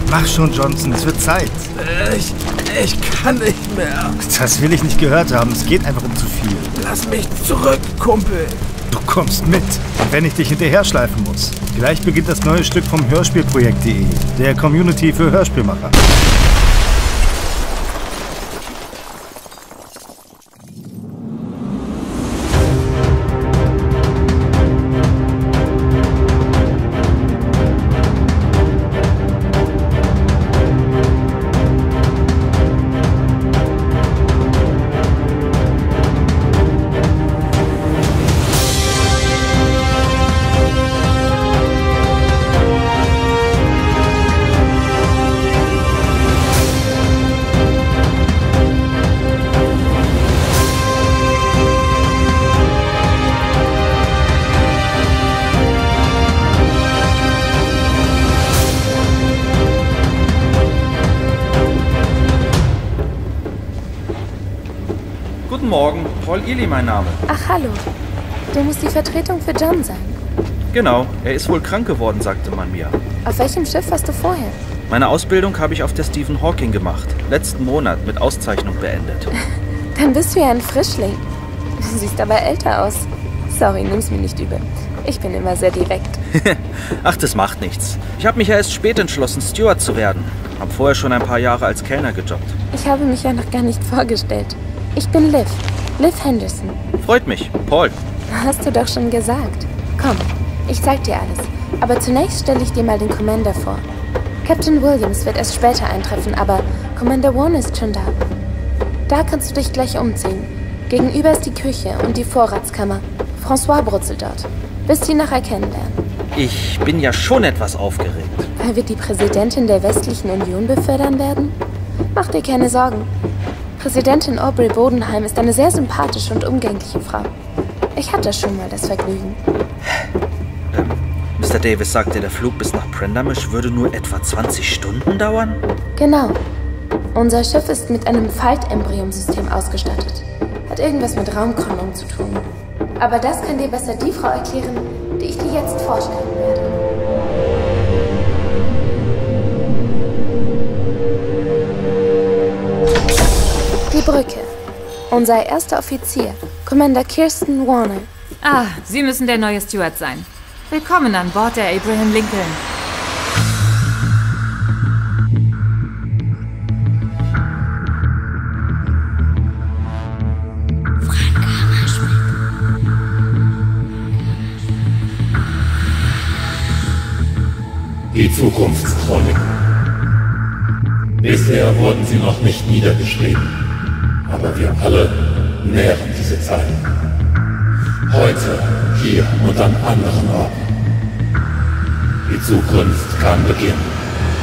Mach schon, Johnson, es wird Zeit. Ich kann nicht mehr. Das will ich nicht gehört haben, es geht einfach um zu viel. Lass mich zurück, Kumpel. Du kommst mit, wenn ich dich hinterher schleifen muss. Gleich beginnt das neue Stück vom Hörspielprojekt.de, der Community für Hörspielmacher. Guten Morgen, Paul Ely mein Name. Ach, hallo. Du musst die Vertretung für John sein. Genau, er ist wohl krank geworden, sagte man mir. Auf welchem Schiff warst du vorher? Meine Ausbildung habe ich auf der Stephen Hawking gemacht. Letzten Monat mit Auszeichnung beendet. Dann bist du ja ein Frischling. Du siehst aber älter aus. Sorry, nimm's mir nicht übel. Ich bin immer sehr direkt. Ach, das macht nichts. Ich habe mich ja erst spät entschlossen, Steward zu werden. Hab vorher schon ein paar Jahre als Kellner gejobbt. Ich habe mich ja noch gar nicht vorgestellt. Ich bin Liv. Liv Henderson. Freut mich, Paul. Hast du doch schon gesagt. Komm, ich zeig dir alles. Aber zunächst stelle ich dir mal den Commander vor. Captain Williams wird erst später eintreffen, aber Commander Warner ist schon da. Da kannst du dich gleich umziehen. Gegenüber ist die Küche und die Vorratskammer. François brutzelt dort. Wirst ihn nachher kennenlernen. Ich bin ja schon etwas aufgeregt. Weil wir die Präsidentin der Westlichen Union befördern werden? Mach dir keine Sorgen. Präsidentin Aubrey Bodenheim ist eine sehr sympathische und umgängliche Frau. Ich hatte schon mal das Vergnügen. Mr. Davis sagte, der Flug bis nach Prendamish würde nur etwa 20 Stunden dauern? Genau. Unser Schiff ist mit einem Faltembryomsystem ausgestattet. Hat irgendwas mit Raumkrümmung zu tun. Aber das kann dir besser die Frau erklären, die ich dir jetzt vorstellen werde. Die Brücke. Unser erster Offizier, Commander Kirsten Warner. Ah, Sie müssen der neue Steward sein. Willkommen an Bord der Abraham Lincoln. Die Zukunftschronik. Bisher wurden sie noch nicht niedergeschrieben, aber wir alle nähren diese Zeit. Heute, hier und an anderen Orten. Die Zukunft kann beginnen.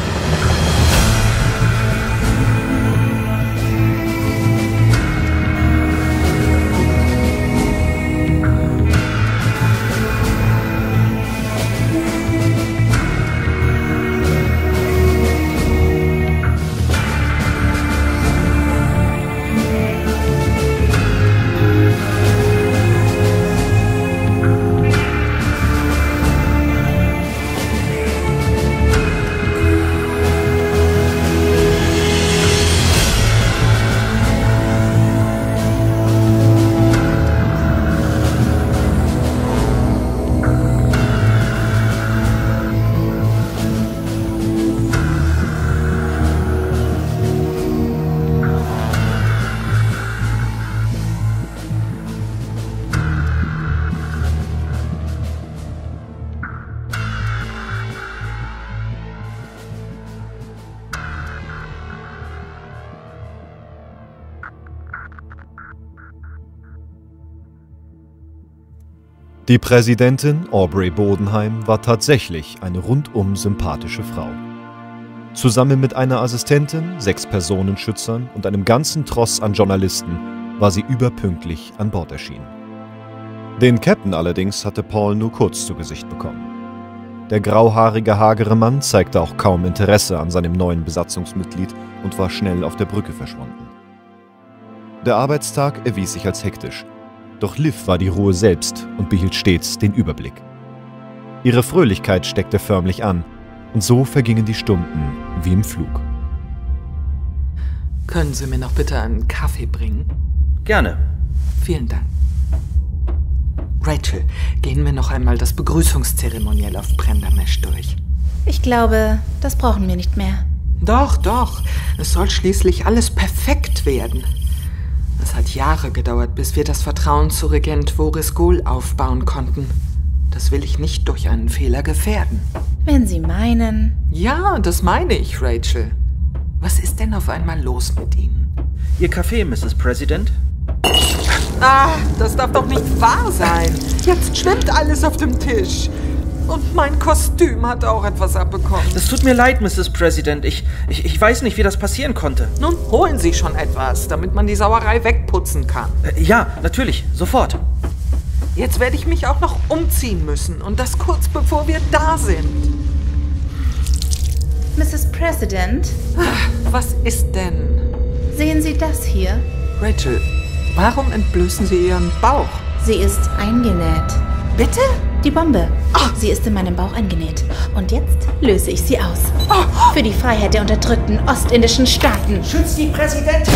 Die Präsidentin Aubrey Bodenheim war tatsächlich eine rundum sympathische Frau. Zusammen mit einer Assistentin, 6 Personenschützern und einem ganzen Tross an Journalisten war sie überpünktlich an Bord erschienen. Den Captain allerdings hatte Paul nur kurz zu Gesicht bekommen. Der grauhaarige, hagere Mann zeigte auch kaum Interesse an seinem neuen Besatzungsmitglied und war schnell auf der Brücke verschwunden. Der Arbeitstag erwies sich als hektisch. Doch Liv war die Ruhe selbst und behielt stets den Überblick. Ihre Fröhlichkeit steckte förmlich an, Und so vergingen die Stunden wie im Flug. Können Sie mir noch bitte einen Kaffee bringen? Gerne. Vielen Dank. Rachel, gehen wir noch einmal das Begrüßungszeremoniell auf Brendermesh durch. Ich glaube, das brauchen wir nicht mehr. Doch. Es soll schließlich alles perfekt werden. Es hat Jahre gedauert, bis wir das Vertrauen zu Regent Voris Gul aufbauen konnten. Das will ich nicht durch einen Fehler gefährden. Wenn Sie meinen... Ja, das meine ich, Rachel. Was ist denn auf einmal los mit Ihnen? Ihr Kaffee, Mrs. President? Ah, das darf doch nicht wahr sein. Jetzt schwimmt alles auf dem Tisch. Und mein Kostüm hat auch etwas abbekommen. Das tut mir leid, Mrs. President. Ich weiß nicht, wie das passieren konnte. Nun holen Sie schon etwas, damit man die Sauerei wegputzen kann. Ja, natürlich. Sofort. Jetzt werde ich mich auch noch umziehen müssen. Und das kurz bevor wir da sind. Mrs. President? Was ist denn? Sehen Sie das hier? Rachel, warum entblößen Sie Ihren Bauch? Sie ist eingenäht. Bitte? Die Bombe. Sie ist in meinem Bauch eingenäht. Und jetzt löse ich sie aus. Für die Freiheit der unterdrückten ostindischen Staaten. Schützt die Präsidentin!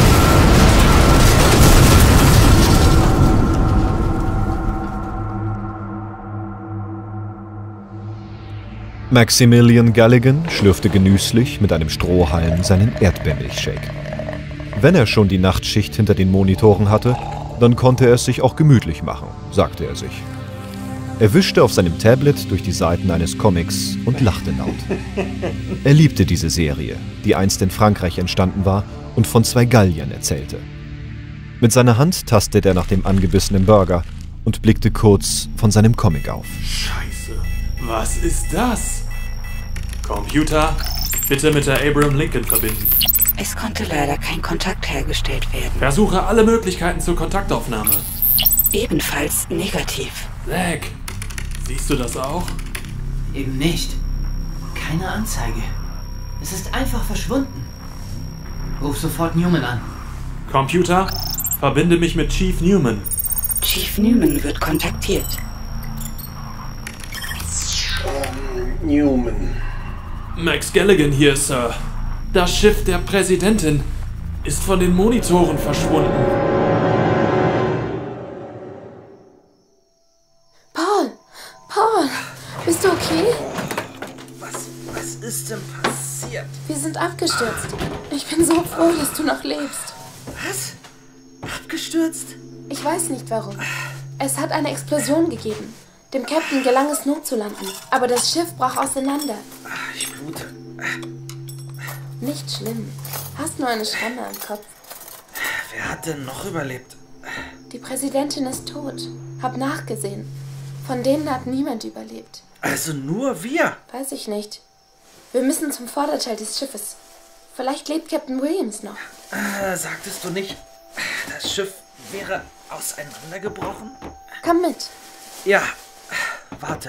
Maximilian Galligan schlürfte genüsslich mit einem Strohhalm seinen Erdbeermilchshake. Wenn er schon die Nachtschicht hinter den Monitoren hatte, dann konnte er es sich auch gemütlich machen, sagte er sich. Er wischte auf seinem Tablet durch die Seiten eines Comics und lachte laut. Er liebte diese Serie, die einst in Frankreich entstanden war und von zwei Galliern erzählte. Mit seiner Hand tastete er nach dem angebissenen Burger und blickte kurz von seinem Comic auf. Scheiße, was ist das? Computer, bitte mit der Abraham Lincoln verbinden. Es konnte leider kein Kontakt hergestellt werden. Versuche alle Möglichkeiten zur Kontaktaufnahme. Ebenfalls negativ. Zack, siehst du das auch? Eben nicht. Keine Anzeige. Es ist einfach verschwunden. Ruf sofort Newman an. Computer, verbinde mich mit Chief Newman. Chief Newman wird kontaktiert. Newman. Max Galligan hier, Sir. Das Schiff der Präsidentin ist von den Monitoren verschwunden. Paul, bist du okay? Was ist denn passiert? Wir sind abgestürzt. Ich bin so froh, dass du noch lebst. Was? Abgestürzt? Ich weiß nicht warum. Es hat eine Explosion gegeben. Dem Captain gelang es notzulanden, aber das Schiff brach auseinander. Ich blute. Nicht schlimm. Hast nur eine Schramme am Kopf. Wer hat denn noch überlebt? Die Präsidentin ist tot. Hab nachgesehen. Von denen hat niemand überlebt. Also nur wir? Weiß ich nicht. Wir müssen zum Vorderteil des Schiffes. Vielleicht lebt Captain Williams noch. Sagtest du nicht, das Schiff wäre auseinandergebrochen? Komm mit. Ja, warte.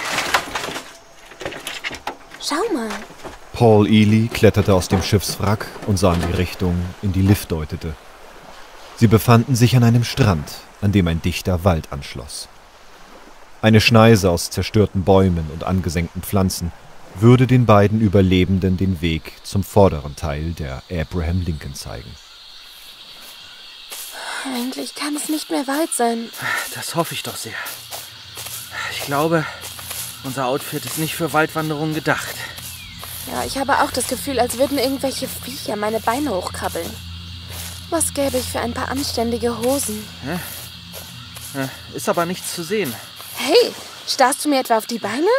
Schau mal. Paul Ely kletterte aus dem Schiffswrack und sah in die Richtung, in die Liv deutete. Sie befanden sich an einem Strand, an dem ein dichter Wald anschloss. Eine Schneise aus zerstörten Bäumen und angesenkten Pflanzen würde den beiden Überlebenden den Weg zum vorderen Teil der Abraham Lincoln zeigen. Eigentlich kann es nicht mehr weit sein. Das hoffe ich doch sehr. Ich glaube, unser Outfit ist nicht für Waldwanderungen gedacht. Ja, ich habe auch das Gefühl, als würden irgendwelche Viecher meine Beine hochkrabbeln. Was gäbe ich für ein paar anständige Hosen? Ist aber nichts zu sehen. Hey, starrst du mir etwa auf die Beine?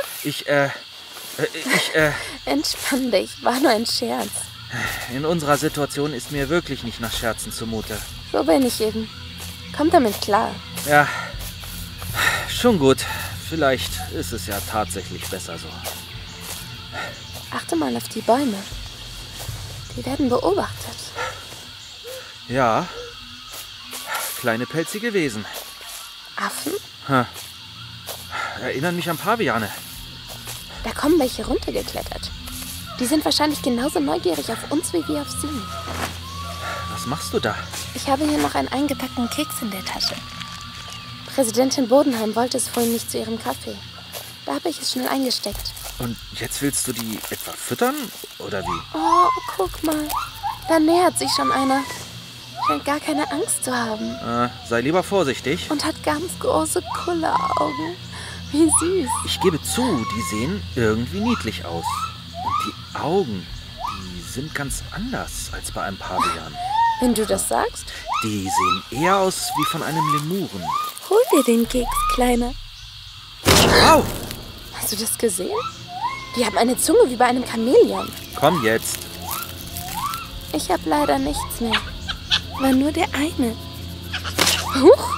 Entspann dich, war nur ein Scherz. In unserer Situation ist mir wirklich nicht nach Scherzen zumute. So bin ich eben. Komm damit klar. Ja, schon gut. Vielleicht ist es ja tatsächlich besser so. Achte mal auf die Bäume. Die werden beobachtet. Ja, kleine pelzige Wesen. Affen? Erinnern mich an Paviane. Da kommen welche runtergeklettert. Die sind wahrscheinlich genauso neugierig auf uns wie wir auf sie. Was machst du da? Ich habe hier noch einen eingepackten Keks in der Tasche. Präsidentin Bodenheim wollte es vorhin nicht zu ihrem Kaffee. Da habe ich es schnell eingesteckt. Und jetzt willst du die etwa füttern, oder wie? Oh, guck mal. Da nähert sich schon einer. Scheint gar keine Angst zu haben. Sei lieber vorsichtig. Und hat ganz große Kulleraugen. Wie süß. Ich gebe zu, die sehen irgendwie niedlich aus. Und die Augen, die sind ganz anders als bei einem Pavian. Wenn du das sagst. Die sehen eher aus wie von einem Lemuren. Hol dir den Keks, Kleiner. Au! Hast du das gesehen? Die haben eine Zunge wie bei einem Chamäleon. Komm jetzt. Ich habe leider nichts mehr. War nur der eine. Huch!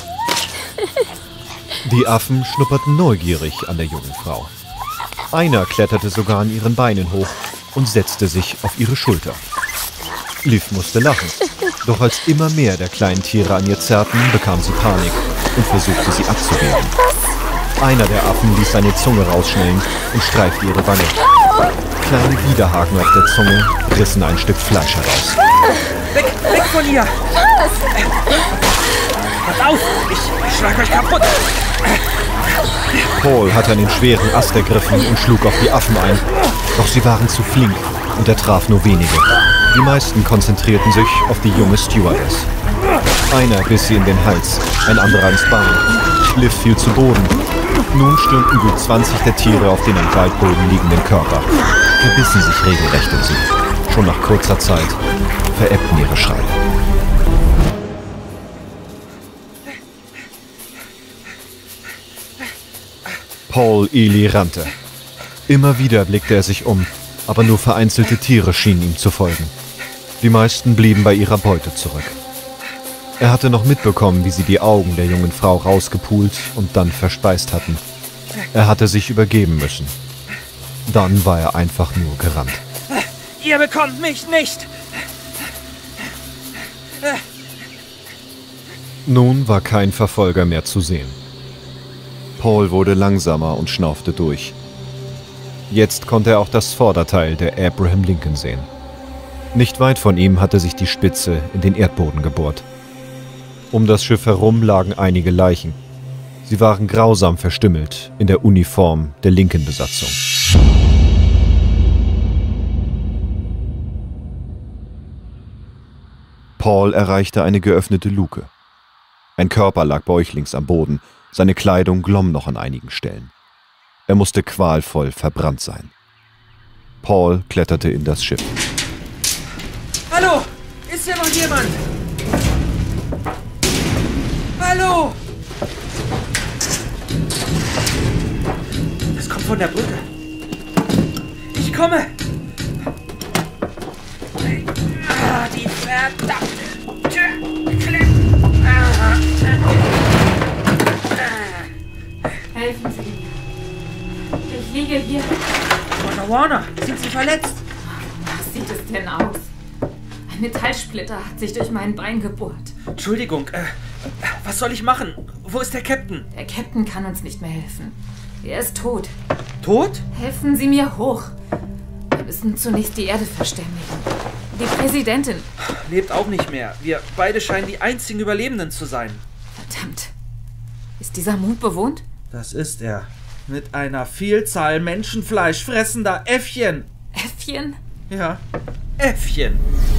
Die Affen schnupperten neugierig an der jungen Frau. Einer kletterte sogar an ihren Beinen hoch und setzte sich auf ihre Schulter. Liv musste lachen, doch als immer mehr der kleinen Tiere an ihr zerrten, bekam sie Panik und versuchte sie abzuwehren. Einer der Affen ließ seine Zunge rausschnellen und streifte ihre Wange. Kleine Widerhaken auf der Zunge rissen ein Stück Fleisch heraus. Weg von ihr! Was? Pass auf! Ich schlag euch kaputt! Paul hatte einen schweren Ast ergriffen und schlug auf die Affen ein. Doch sie waren zu flink und er traf nur wenige. Die meisten konzentrierten sich auf die junge Stewardess. Einer biss sie in den Hals, ein anderer ins Bein. Liv fiel zu Boden. Nun stürmten gut 20 der Tiere auf den am Waldboden liegenden Körper, verbissen sich regelrecht in sie. Schon nach kurzer Zeit verebbten ihre Schreie. Paul Ely rannte. Immer wieder blickte er sich um, aber nur vereinzelte Tiere schienen ihm zu folgen. Die meisten blieben bei ihrer Beute zurück. Er hatte noch mitbekommen, wie sie die Augen der jungen Frau rausgepult und dann verspeist hatten. Er hatte sich übergeben müssen. Dann war er einfach nur gerannt. Ihr bekommt mich nicht! Nun war kein Verfolger mehr zu sehen. Paul wurde langsamer und schnaufte durch. Jetzt konnte er auch das Vorderteil der Abraham Lincoln sehen. Nicht weit von ihm hatte sich die Spitze in den Erdboden gebohrt. Um das Schiff herum lagen einige Leichen. Sie waren grausam verstümmelt in der Uniform der Lincoln-Besatzung. Paul erreichte eine geöffnete Luke. Ein Körper lag bäuchlings am Boden, seine Kleidung glomm noch an einigen Stellen. Er musste qualvoll verbrannt sein. Paul kletterte in das Schiff. Hallo! Ist hier noch jemand? Hallo! Das kommt von der Brücke. Ich komme! Die verdammte Tür! Helfen Sie mir. Ich liege hier. Warner, sind Sie verletzt? Was sieht es denn aus? Ein Metallsplitter hat sich durch mein Bein gebohrt. Entschuldigung, was soll ich machen? Wo ist der Captain? Der Captain kann uns nicht mehr helfen. Er ist tot. Tot? Helfen Sie mir hoch. Wir müssen zunächst die Erde verständigen. Die Präsidentin lebt auch nicht mehr. Wir beide scheinen die einzigen Überlebenden zu sein. Verdammt. Ist dieser Mond bewohnt? Das ist er. Mit einer Vielzahl Menschenfleisch fressender Äffchen. Äffchen? Ja, Äffchen.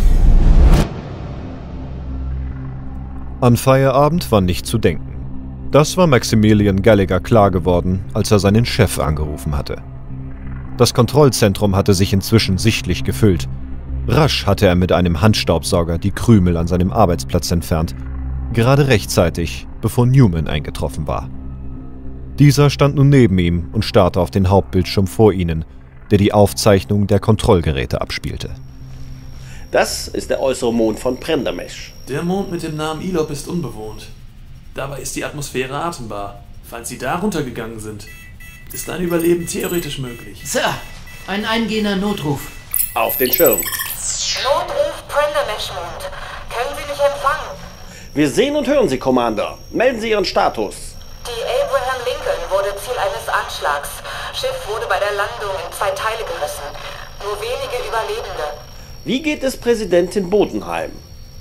An Feierabend war nicht zu denken. Das war Maximilian Gallagher klar geworden, als er seinen Chef angerufen hatte. Das Kontrollzentrum hatte sich inzwischen sichtlich gefüllt. Rasch hatte er mit einem Handstaubsauger die Krümel an seinem Arbeitsplatz entfernt. Gerade rechtzeitig, bevor Newman eingetroffen war. Dieser stand nun neben ihm und starrte auf den Hauptbildschirm vor ihnen, der die Aufzeichnung der Kontrollgeräte abspielte. Das ist der äußere Mond von Prendermesh. Der Mond mit dem Namen Elop ist unbewohnt. Dabei ist die Atmosphäre atembar. Falls Sie da runtergegangen sind, ist ein Überleben theoretisch möglich. Sir, ein eingehender Notruf. Auf den Schirm. Notruf Prendermesh-Mond. Können Sie mich empfangen? Wir sehen und hören Sie, Commander. Melden Sie Ihren Status. Die Abraham Lincoln wurde Ziel eines Anschlags. Schiff wurde bei der Landung in 2 Teile gerissen. Nur wenige Überlebende. Wie geht es Präsidentin Bodenheim?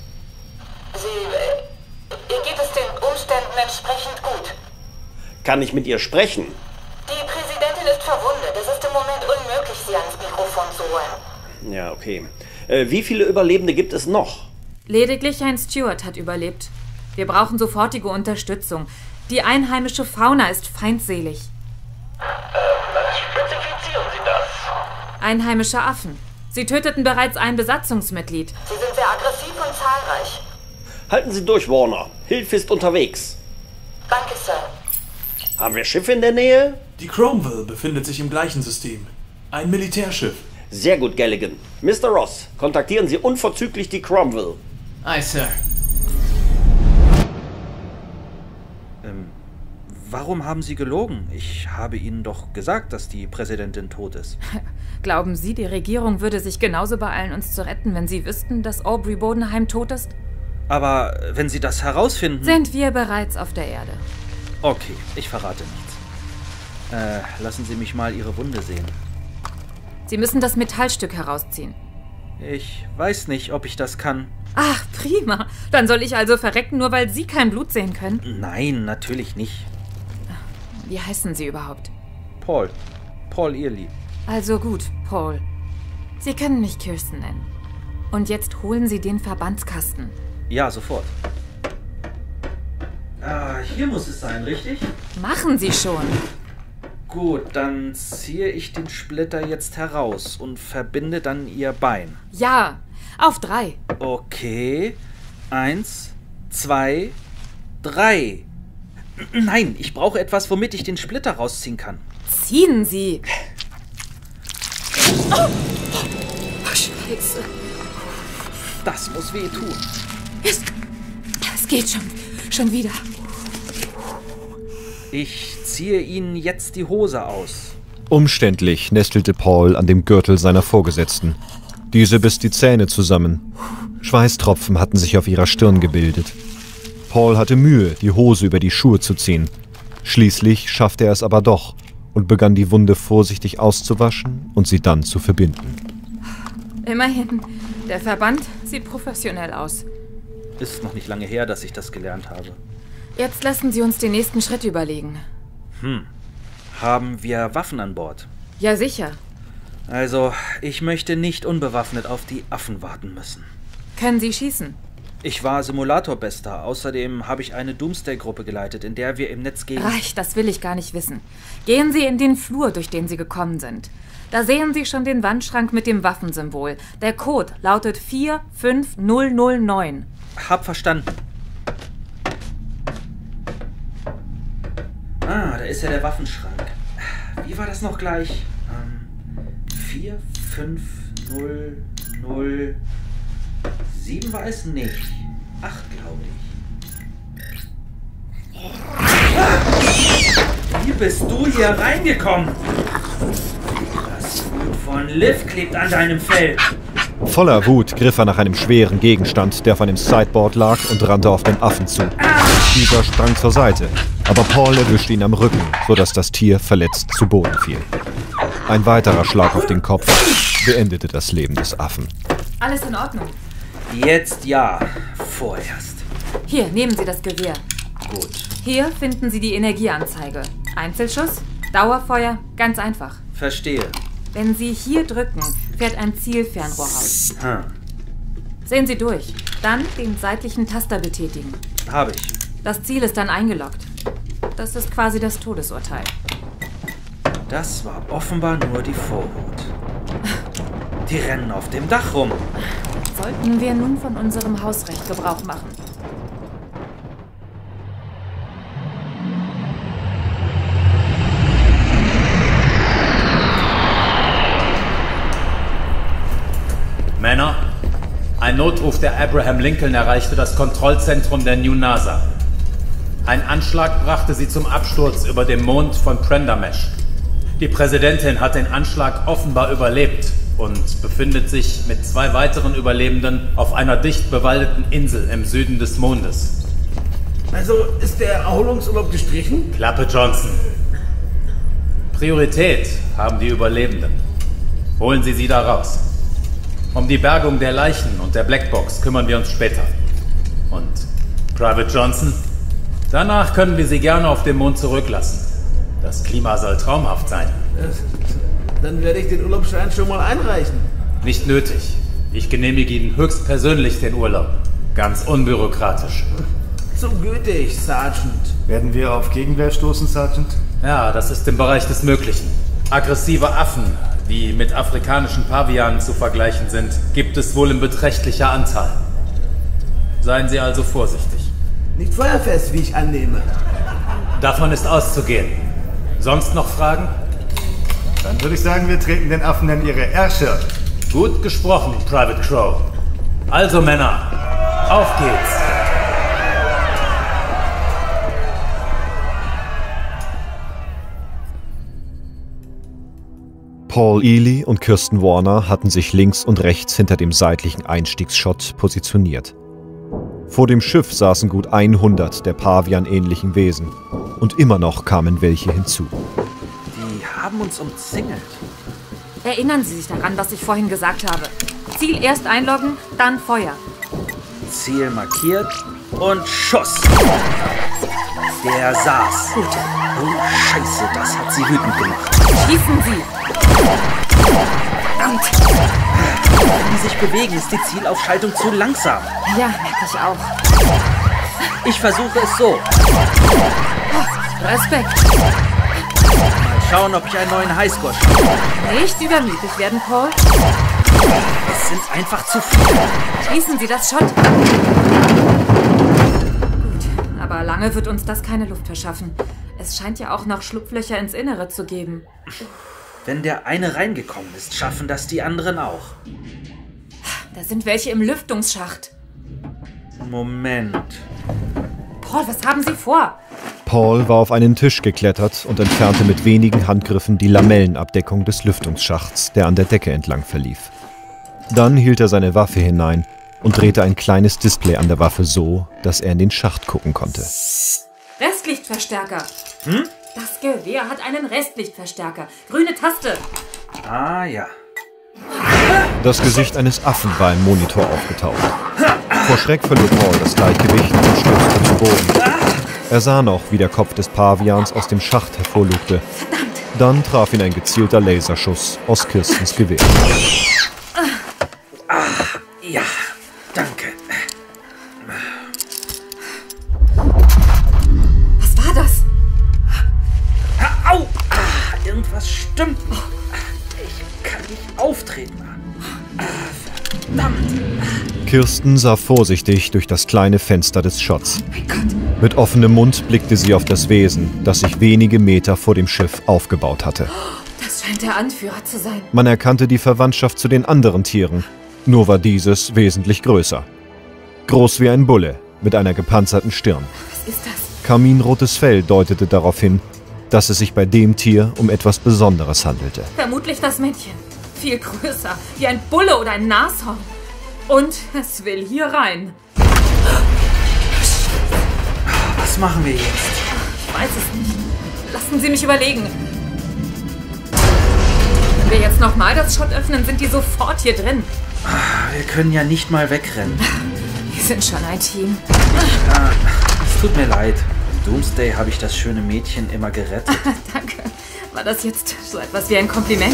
Ihr geht es den Umständen entsprechend gut. Kann ich mit ihr sprechen? Die Präsidentin ist verwundet. Es ist im Moment unmöglich, sie ans Mikrofon zu holen. Ja, okay. Wie viele Überlebende gibt es noch? Lediglich ein Steward hat überlebt. Wir brauchen sofortige Unterstützung. Die einheimische Fauna ist feindselig. Spezifizieren Sie das. Einheimische Affen. Sie töteten bereits ein Besatzungsmitglied. Sie sind sehr aggressiv und zahlreich. Halten Sie durch, Warner. Hilfe ist unterwegs. Danke, Sir. Haben wir Schiffe in der Nähe? Die Cromwell befindet sich im gleichen System. Ein Militärschiff. Sehr gut, Galligan. Mr. Ross, kontaktieren Sie unverzüglich die Cromwell. Aye, Sir. Warum haben Sie gelogen? Ich habe Ihnen doch gesagt, dass die Präsidentin tot ist. Glauben Sie, die Regierung würde sich genauso beeilen, uns zu retten, wenn sie wüssten, dass Aubrey Bodenheim tot ist? Aber wenn Sie das herausfinden... Sind wir bereits auf der Erde. Okay, ich verrate nichts. Lassen Sie mich mal Ihre Wunde sehen. Sie müssen das Metallstück herausziehen. Ich weiß nicht, ob ich das kann. Ach, prima. Dann soll ich also verrecken, nur weil Sie kein Blut sehen können? Nein, natürlich nicht. Wie heißen Sie überhaupt? Paul. Paul Early. Also gut, Paul. Sie können mich Kirsten nennen. Und jetzt holen Sie den Verbandskasten. Ja, sofort. Hier muss es sein, richtig? Machen Sie schon. Gut, dann ziehe ich den Splitter jetzt heraus und verbinde dann Ihr Bein. Ja, auf 3. Okay. 1, 2, 3. Nein, ich brauche etwas, womit ich den Splitter rausziehen kann. Ziehen Sie! Oh, Scheiße. Das muss wehtun. Es geht schon wieder. Ich ziehe Ihnen jetzt die Hose aus. Umständlich nestelte Paul an dem Gürtel seiner Vorgesetzten. Diese biss die Zähne zusammen. Schweißtropfen hatten sich auf ihrer Stirn gebildet. Paul hatte Mühe, die Hose über die Schuhe zu ziehen. Schließlich schaffte er es aber doch und begann die Wunde vorsichtig auszuwaschen und sie dann zu verbinden. Immerhin, der Verband sieht professionell aus. Ist noch nicht lange her, dass ich das gelernt habe. Jetzt lassen Sie uns den nächsten Schritt überlegen. Haben wir Waffen an Bord? Ja, sicher. Also, ich möchte nicht unbewaffnet auf die Affen warten müssen. Können Sie schießen? Ich war Simulatorbester. Außerdem habe ich eine Doomsday-Gruppe geleitet, in der wir im Netz gegen... Reicht, das will ich gar nicht wissen. Gehen Sie in den Flur, durch den Sie gekommen sind. Da sehen Sie schon den Wandschrank mit dem Waffensymbol. Der Code lautet 45009. Hab verstanden. Da ist ja der Waffenschrank. Wie war das noch gleich? 45007 war es nicht. 8, glaube ich. Wie bist du hier reingekommen? Das Blut von Liv klebt an deinem Fell. Voller Wut griff er nach einem schweren Gegenstand, der auf einem Sideboard lag, und rannte auf den Affen zu. Dieser sprang zur Seite, aber Paul erwischte ihn am Rücken, sodass das Tier verletzt zu Boden fiel. Ein weiterer Schlag auf den Kopf beendete das Leben des Affen. Alles in Ordnung? Jetzt ja, vorerst. Hier, nehmen Sie das Gewehr. Gut. Hier finden Sie die Energieanzeige. Einzelschuss, Dauerfeuer, ganz einfach. Verstehe. Wenn Sie hier drücken, fährt ein Zielfernrohr raus. Sehen Sie durch. Dann den seitlichen Taster betätigen. Habe ich. Das Ziel ist dann eingeloggt. Das ist quasi das Todesurteil. Das war offenbar nur die Vorhut. Die rennen auf dem Dach rum. Sollten wir nun von unserem Hausrecht Gebrauch machen? Männer, ein Notruf der Abraham Lincoln erreichte das Kontrollzentrum der New NASA. Ein Anschlag brachte sie zum Absturz über dem Mond von Prendermesh. Die Präsidentin hat den Anschlag offenbar überlebt und befindet sich mit 2 weiteren Überlebenden auf einer dicht bewaldeten Insel im Süden des Mondes. Also ist der Erholungsurlaub gestrichen? Klappe, Johnson. Priorität haben die Überlebenden. Holen Sie sie da raus. Um die Bergung der Leichen und der Blackbox kümmern wir uns später. Und Private Johnson, danach können wir Sie gerne auf dem Mond zurücklassen. Das Klima soll traumhaft sein. Dann werde ich den Urlaubsschein schon mal einreichen. Nicht nötig. Ich genehmige Ihnen höchstpersönlich den Urlaub. Ganz unbürokratisch. So gütig, Sergeant. Werden wir auf Gegenwehr stoßen, Sergeant? Ja, das ist im Bereich des Möglichen. Aggressive Affen, die mit afrikanischen Pavianen zu vergleichen sind, gibt es wohl in beträchtlicher Anzahl. Seien Sie also vorsichtig. Nicht feuerfest, wie ich annehme. Davon ist auszugehen. Sonst noch Fragen? Dann würde ich sagen, wir treten den Affen in ihre Ärsche. Gut gesprochen, Private Crow. Also Männer, auf geht's. Paul Ely und Kirsten Warner hatten sich links und rechts hinter dem seitlichen Einstiegsschott positioniert. Vor dem Schiff saßen gut 100 der Pavian-ähnlichen Wesen. Und immer noch kamen welche hinzu. Die haben uns umzingelt. Erinnern Sie sich daran, was ich vorhin gesagt habe. Ziel erst einloggen, dann Feuer. Ziel markiert und Schuss. Der saß. Gut. Oh, Scheiße, das hat sie wütend gemacht. Schießen Sie! Verdammt! Wenn die sich bewegen, ist die Zielaufschaltung zu langsam. Ja, merke ich auch. Ich versuche es so. Oh, Respekt. Mal schauen, ob ich einen neuen Highscore schaffe. Nicht übermütig werden, Paul. Es sind einfach zu viele. Schließen Sie das Schott. Gut, aber lange wird uns das keine Luft verschaffen. Es scheint ja auch noch Schlupflöcher ins Innere zu geben. Wenn der eine reingekommen ist, schaffen das die anderen auch. Da sind welche im Lüftungsschacht. Moment. Paul, was haben Sie vor? Paul war auf einen Tisch geklettert und entfernte mit wenigen Handgriffen die Lamellenabdeckung des Lüftungsschachts, der an der Decke entlang verlief. Dann hielt er seine Waffe hinein und drehte ein kleines Display an der Waffe so, dass er in den Schacht gucken konnte. Restlichtverstärker. Das Gewehr hat einen Restlichtverstärker. Grüne Taste. Ah ja. Das Gesicht eines Affen war im Monitor aufgetaucht. Vor Schreck verlor Paul das Gleichgewicht und stürzte zu Boden. Er sah noch, wie der Kopf des Pavians aus dem Schacht hervorlugte. Dann traf ihn ein gezielter Laserschuss aus Kirstens Gewehr. Ja, danke. Was war das? Au! Irgendwas stimmt nicht. Ich kann nicht auftreten. Verdammt. Kirsten sah vorsichtig durch das kleine Fenster des Schotts. Mit offenem Mund blickte sie auf das Wesen, das sich wenige Meter vor dem Schiff aufgebaut hatte. Das scheint der Anführer zu sein. Man erkannte die Verwandtschaft zu den anderen Tieren, nur war dieses wesentlich größer. Groß wie ein Bulle, mit einer gepanzerten Stirn. Was ist das? Karminrotes Fell deutete darauf hin, dass es sich bei dem Tier um etwas Besonderes handelte. Vermutlich das Männchen. Viel größer, wie ein Bulle oder ein Nashorn. Und es will hier rein. Was machen wir jetzt? Ich weiß es nicht. Lassen Sie mich überlegen. Wenn wir jetzt nochmal das Schott öffnen, sind die sofort hier drin. Wir können ja nicht mal wegrennen. Wir sind schon ein Team. Ja, es tut mir leid. Im Doomsday habe ich das schöne Mädchen immer gerettet. Danke. War das jetzt so etwas wie ein Kompliment?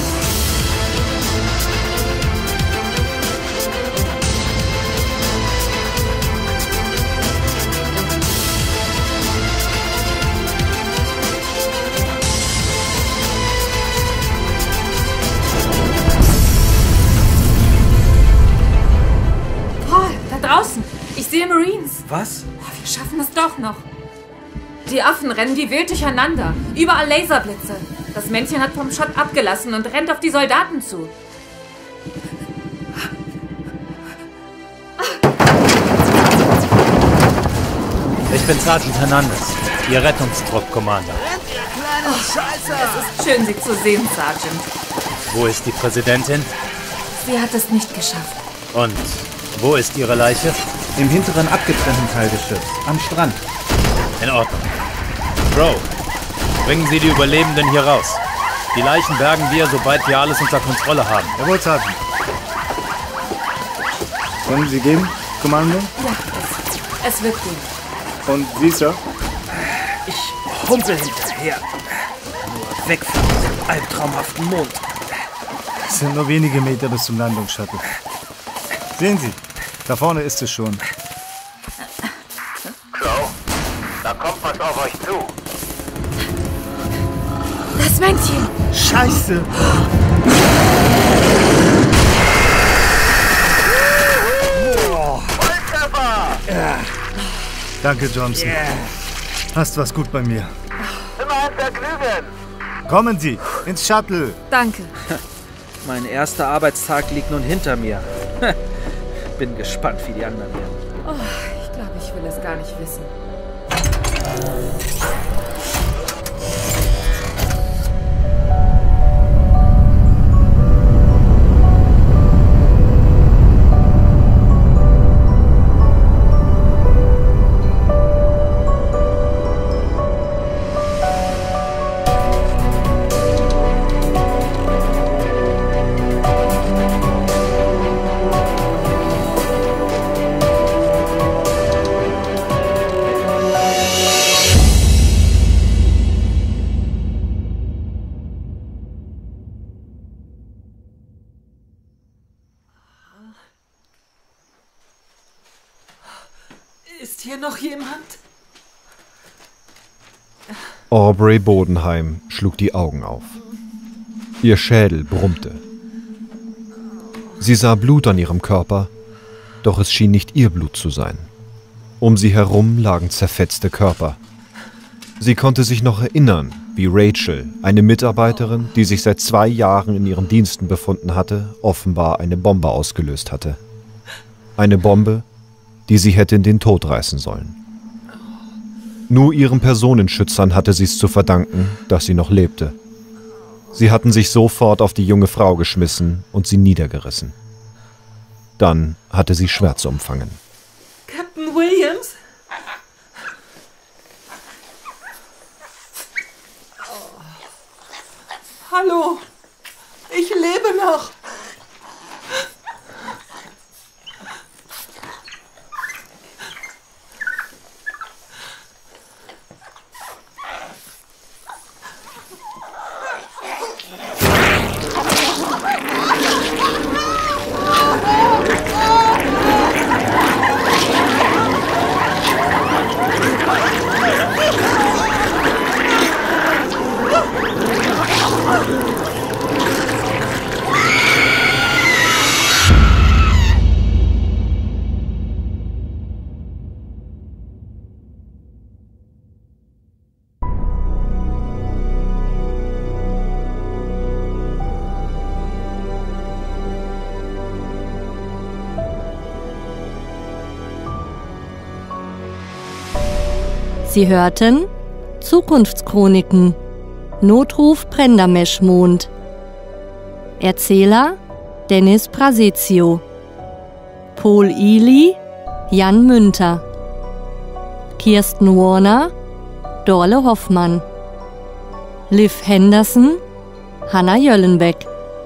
Draußen. Ich sehe Marines. Was? Wir schaffen es doch noch. Die Affen rennen wie wild durcheinander. Überall Laserblitze. Das Männchen hat vom Schott abgelassen und rennt auf die Soldaten zu. Ich bin Sergeant Hernandez, Ihr Rettungstrupp-Commander. Es ist schön, Sie zu sehen, Sergeant. Wo ist die Präsidentin? Sie hat es nicht geschafft. Und wo ist Ihre Leiche? Im hinteren abgetrennten Teil des Schiffs, am Strand. In Ordnung. Crow, bringen Sie die Überlebenden hier raus. Die Leichen bergen wir, sobald wir alles unter Kontrolle haben. Jawohl, Sergeant. Wollen Sie gehen, Kommando? Ja, es wird gehen. Und Sie, Sir? Ich humpel hinterher. weg von diesem albtraumhaften Mond. Es sind nur wenige Meter bis zum Landungsshuttle. Sehen Sie, da vorne ist es schon. Crow, da kommt was auf euch zu. Das Männchen! Scheiße! Volltreffer! Danke, Johnson. Hast was gut bei mir. Immer ein Vergnügen! Kommen Sie, ins Shuttle. Danke. Mein erster Arbeitstag liegt nun hinter mir. Bin gespannt, wie die anderen werden. Oh, ich glaube, ich will es gar nicht wissen. Ist hier noch jemand? Aubrey Bodenheim schlug die Augen auf. Ihr Schädel brummte. Sie sah Blut an ihrem Körper, doch es schien nicht ihr Blut zu sein. Um sie herum lagen zerfetzte Körper. Sie konnte sich noch erinnern, wie Rachel, eine Mitarbeiterin, die sich seit 2 Jahren in ihren Diensten befunden hatte, offenbar eine Bombe ausgelöst hatte. Eine Bombe, die sie hätte in den Tod reißen sollen. Nur ihren Personenschützern hatte sie es zu verdanken, dass sie noch lebte. Sie hatten sich sofort auf die junge Frau geschmissen und sie niedergerissen. Dann hatte sie Schwärze umfangen. Captain Williams? Hallo, ich lebe noch. Sie hörten Zukunftschroniken, Notruf Prendermesh-Mond. Erzähler Dennis Brasezio, Paul Ely, Jan Münter, Kirsten Warner, Dorle Hoffmann, Liv Henderson, Hanna Jöllenbeck,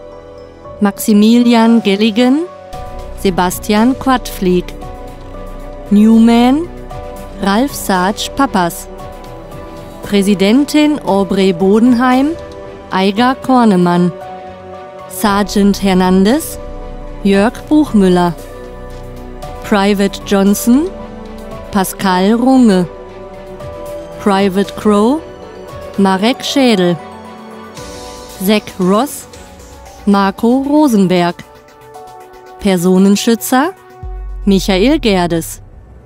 Maximilian Gelligan, Sebastian Quadflieg, Newman, Ralf Sarge Pappas, Präsidentin Aubrey Bodenheim, Aiga Kornemann, Sergeant Hernandez, Jörg Buchmüller, Private Johnson, Pascal Runge, Private Crow, Marek Schädel, Zack Ross, Marco Rosenberg, Personenschützer, Michael Gerdes,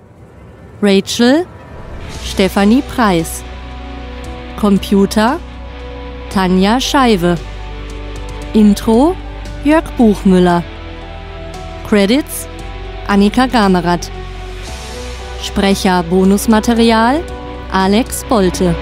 Rachel, Stefanie Preis, Computer, Tanja Scheibe, Intro, Jörg Buchmüller, Credits, Annika Gamerath, Sprecher Bonusmaterial, Alex Bolte.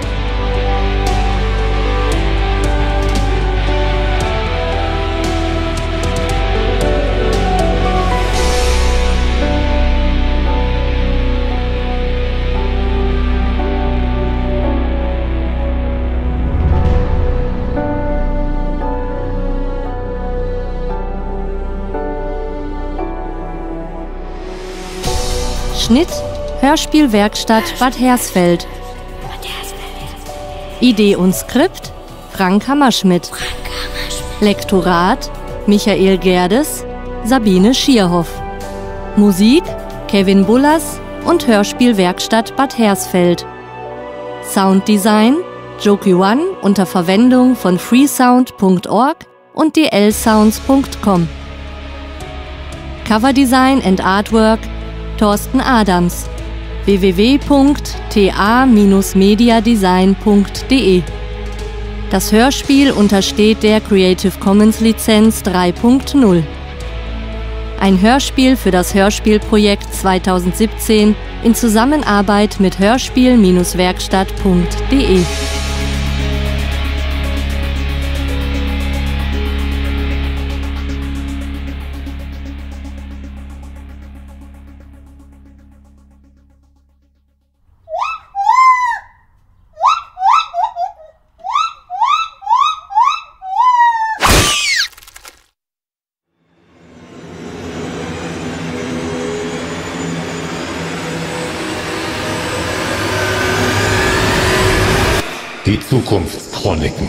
Schnitt, Hörspielwerkstatt Bad Hersfeld. Idee und Skript Frank Hammerschmidt. Lektorat Michael Gerdes, Sabine Schierhoff. Musik Kevin Bullas und Hörspielwerkstatt Bad Hersfeld. Sounddesign Joki One unter Verwendung von freesound.org und dlsounds.com. Coverdesign and Artwork Thorsten Adams. www.ta-mediadesign.de. Das Hörspiel untersteht der Creative Commons Lizenz 3.0. Ein Hörspiel für das Hörspielprojekt 2017 in Zusammenarbeit mit hörspiel-werkstatt.de. Die Zukunftschroniken.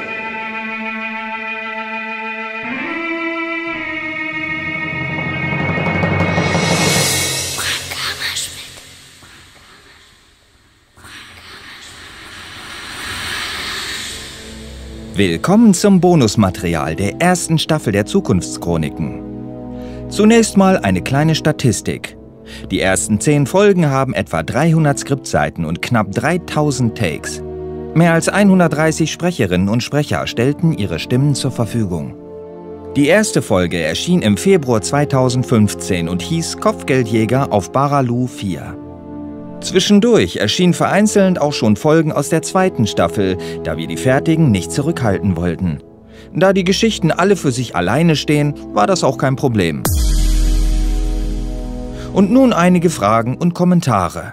Willkommen zum Bonusmaterial der ersten Staffel der Zukunftschroniken. Zunächst mal eine kleine Statistik. Die ersten 10 Folgen haben etwa 300 Skriptseiten und knapp 3000 Takes. Mehr als 130 Sprecherinnen und Sprecher stellten ihre Stimmen zur Verfügung. Die erste Folge erschien im Februar 2015 und hieß Kopfgeldjäger auf Baralu 4. Zwischendurch erschienen vereinzelt auch schon Folgen aus der zweiten Staffel, da wir die Fertigen nicht zurückhalten wollten. Da die Geschichten alle für sich alleine stehen, war das auch kein Problem. Und nun einige Fragen und Kommentare.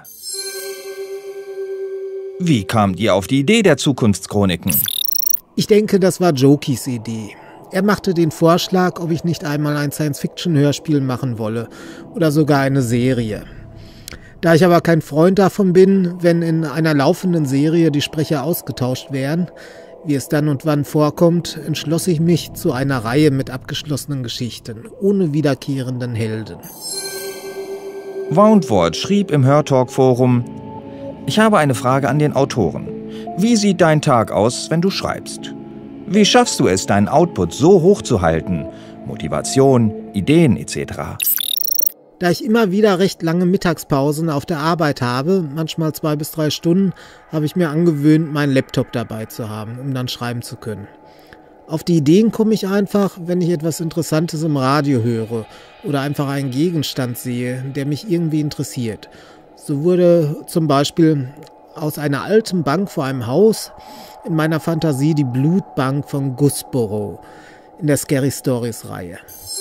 Wie kamt ihr auf die Idee der Zukunftschroniken? Ich denke, das war Jokis Idee. Er machte den Vorschlag, ob ich nicht einmal ein Science-Fiction-Hörspiel machen wolle oder sogar eine Serie. Da ich aber kein Freund davon bin, wenn in einer laufenden Serie die Sprecher ausgetauscht werden, wie es dann und wann vorkommt, entschloss ich mich zu einer Reihe mit abgeschlossenen Geschichten, ohne wiederkehrenden Helden. Woundwort schrieb im Hörtalk-Forum: Ich habe eine Frage an den Autoren. Wie sieht dein Tag aus, wenn du schreibst? Wie schaffst du es, deinen Output so hoch zu halten? Motivation, Ideen etc. Da ich immer wieder recht lange Mittagspausen auf der Arbeit habe, manchmal 2 bis 3 Stunden, habe ich mir angewöhnt, meinen Laptop dabei zu haben, um dann schreiben zu können. Auf die Ideen komme ich einfach, wenn ich etwas Interessantes im Radio höre oder einfach einen Gegenstand sehe, der mich irgendwie interessiert. So wurde zum Beispiel aus einer alten Bank vor einem Haus in meiner Fantasie die Blutbank von Gussborough in der Scary Stories Reihe.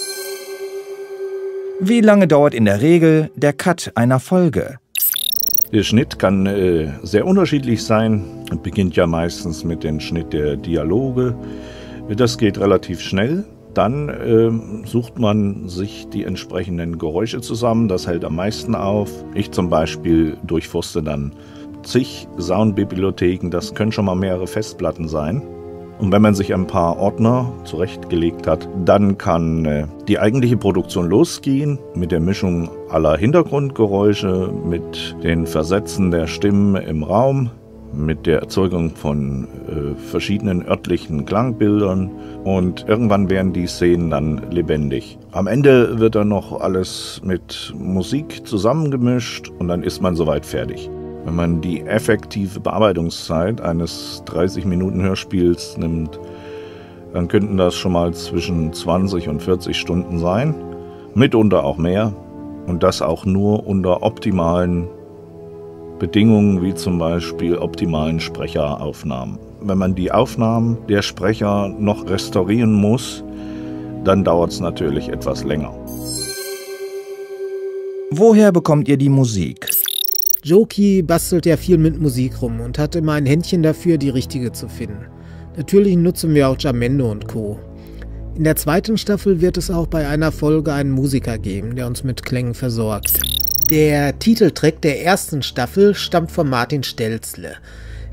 Wie lange dauert in der Regel der Cut einer Folge? Der Schnitt kann sehr unterschiedlich sein. Beginnt ja meistens mit dem Schnitt der Dialoge. Das geht relativ schnell. Dann sucht man sich die entsprechenden Geräusche zusammen. Das hält am meisten auf. Ich zum Beispiel durchforste dann zig Soundbibliotheken. Das können schon mal mehrere Festplatten sein. Und wenn man sich ein paar Ordner zurechtgelegt hat, dann kann die eigentliche Produktion losgehen mit der Mischung aller Hintergrundgeräusche, mit den Versetzen der Stimmen im Raum, mit der Erzeugung von verschiedenen örtlichen Klangbildern, und irgendwann werden die Szenen dann lebendig. Am Ende wird dann noch alles mit Musik zusammengemischt und dann ist man soweit fertig. Wenn man die effektive Bearbeitungszeit eines 30-Minuten-Hörspiels nimmt, dann könnten das schon mal zwischen 20 und 40 Stunden sein, mitunter auch mehr, und das auch nur unter optimalen Bedingungen, wie zum Beispiel optimalen Sprecheraufnahmen. Wenn man die Aufnahmen der Sprecher noch restaurieren muss, dann dauert es natürlich etwas länger. Woher bekommt ihr die Musik? Joki bastelt ja viel mit Musik rum und hat immer ein Händchen dafür, die richtige zu finden. Natürlich nutzen wir auch Jamendo und Co. In der zweiten Staffel wird es auch bei einer Folge einen Musiker geben, der uns mit Klängen versorgt. Der Titeltrack der ersten Staffel stammt von Martin Stelzle.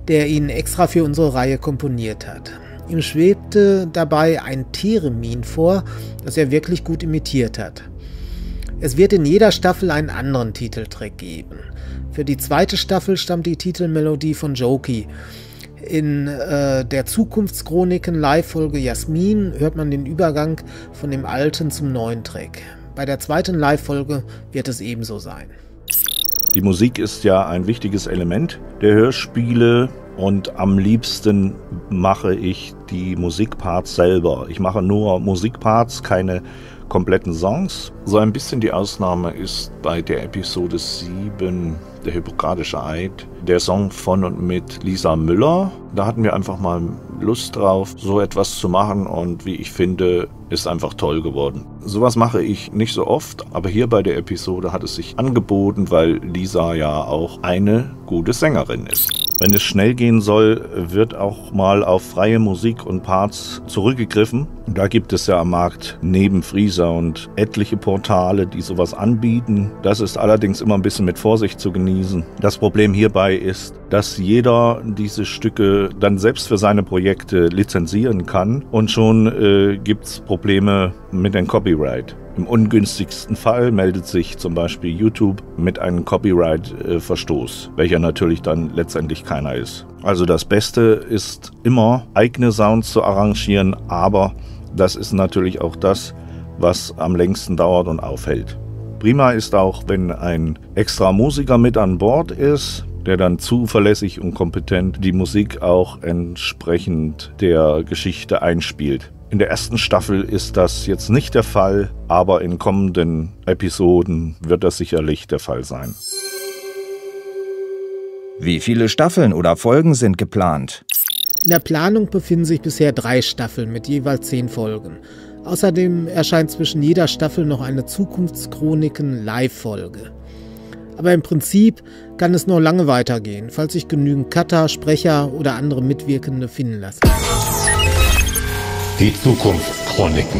der ihn extra für unsere Reihe komponiert hat. Ihm schwebte dabei ein Theremin vor, das er wirklich gut imitiert hat. Es wird in jeder Staffel einen anderen Titeltrack geben. Für die zweite Staffel stammt die Titelmelodie von Jokey. In der Zukunftschroniken Live-Folge Jasmin hört man den Übergang von dem alten zum neuen Track. Bei der zweiten Live-Folge wird es ebenso sein. Die Musik ist ja ein wichtiges Element der Hörspiele und am liebsten mache ich die Musikparts selber. Ich mache nur Musikparts, keine kompletten Songs. So ein bisschen die Ausnahme ist bei der Episode 7, der Hippokratische Eid, der Song von und mit Lisa Müller. Da hatten wir einfach mal Lust drauf, so etwas zu machen und wie ich finde, ist einfach toll geworden. Sowas mache ich nicht so oft, aber hier bei der Episode hat es sich angeboten, weil Lisa ja auch eine gute Sängerin ist. Wenn es schnell gehen soll, wird auch mal auf freie Musik und Parts zurückgegriffen. Da gibt es ja am Markt neben Freezer und etliche Portale, die sowas anbieten. Das ist allerdings immer ein bisschen mit Vorsicht zu genießen. Das Problem hierbei ist, dass jeder diese Stücke dann selbst für seine Projekte lizenzieren kann und schon gibt's Probleme mit dem Copyright. Im ungünstigsten Fall meldet sich zum Beispiel YouTube mit einem Copyright-Verstoß, welcher natürlich dann letztendlich keiner ist. Also das Beste ist immer, eigene Sounds zu arrangieren, aber das ist natürlich auch das, was am längsten dauert und aufhält. Prima ist auch, wenn ein extra Musiker mit an Bord ist, der dann zuverlässig und kompetent die Musik auch entsprechend der Geschichte einspielt. In der ersten Staffel ist das jetzt nicht der Fall, aber in kommenden Episoden wird das sicherlich der Fall sein. Wie viele Staffeln oder Folgen sind geplant? In der Planung befinden sich bisher 3 Staffeln mit jeweils 10 Folgen. Außerdem erscheint zwischen jeder Staffel noch eine Zukunftschroniken-Live-Folge. Aber im Prinzip kann es noch lange weitergehen, falls sich genügend Cutter, Sprecher oder andere Mitwirkende finden lassen. Die Zukunftschroniken.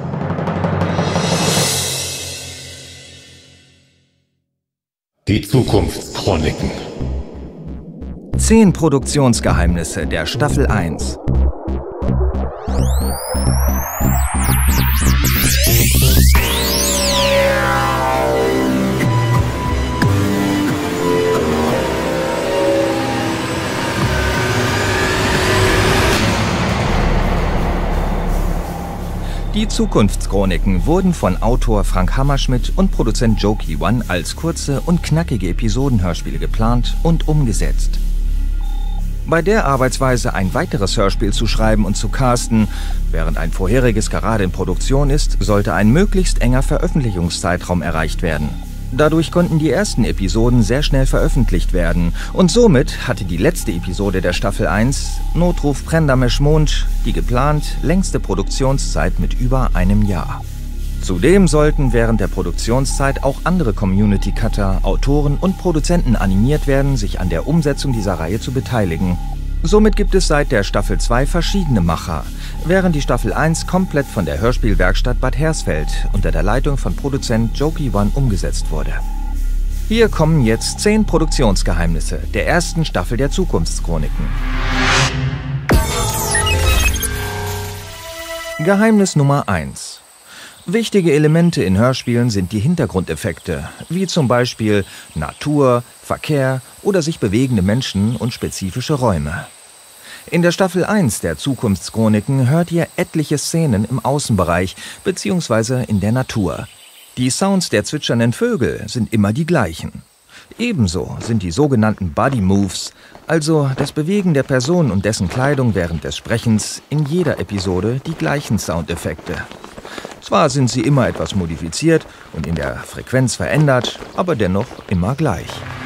Die Zukunftschroniken. 10 Produktionsgeheimnisse der Staffel 1. Die Zukunftschroniken wurden von Autor Frank Hammerschmidt und Produzent Jokey One als kurze und knackige Episodenhörspiele geplant und umgesetzt. Bei der Arbeitsweise, ein weiteres Hörspiel zu schreiben und zu casten, während ein vorheriges gerade in Produktion ist, sollte ein möglichst enger Veröffentlichungszeitraum erreicht werden. Dadurch konnten die ersten Episoden sehr schnell veröffentlicht werden und somit hatte die letzte Episode der Staffel 1, Notruf Prendamesh Mond, die geplant längste Produktionszeit mit über einem Jahr. Zudem sollten während der Produktionszeit auch andere Community-Cutter, Autoren und Produzenten animiert werden, sich an der Umsetzung dieser Reihe zu beteiligen. Somit gibt es seit der Staffel 2 verschiedene Macher, während die Staffel 1 komplett von der Hörspielwerkstatt Bad Hersfeld unter der Leitung von Produzent Jokey One umgesetzt wurde. Hier kommen jetzt 10 Produktionsgeheimnisse der ersten Staffel der Zukunftschroniken. Geheimnis Nummer 1. Wichtige Elemente in Hörspielen sind die Hintergrundeffekte, wie zum Beispiel Natur, Verkehr oder sich bewegende Menschen und spezifische Räume. In der Staffel 1 der Zukunftschroniken hört ihr etliche Szenen im Außenbereich bzw. in der Natur. Die Sounds der zwitschernden Vögel sind immer die gleichen. Ebenso sind die sogenannten Body Moves, also das Bewegen der Person und dessen Kleidung während des Sprechens, in jeder Episode die gleichen Soundeffekte. Zwar sind sie immer etwas modifiziert und in der Frequenz verändert, aber dennoch immer gleich.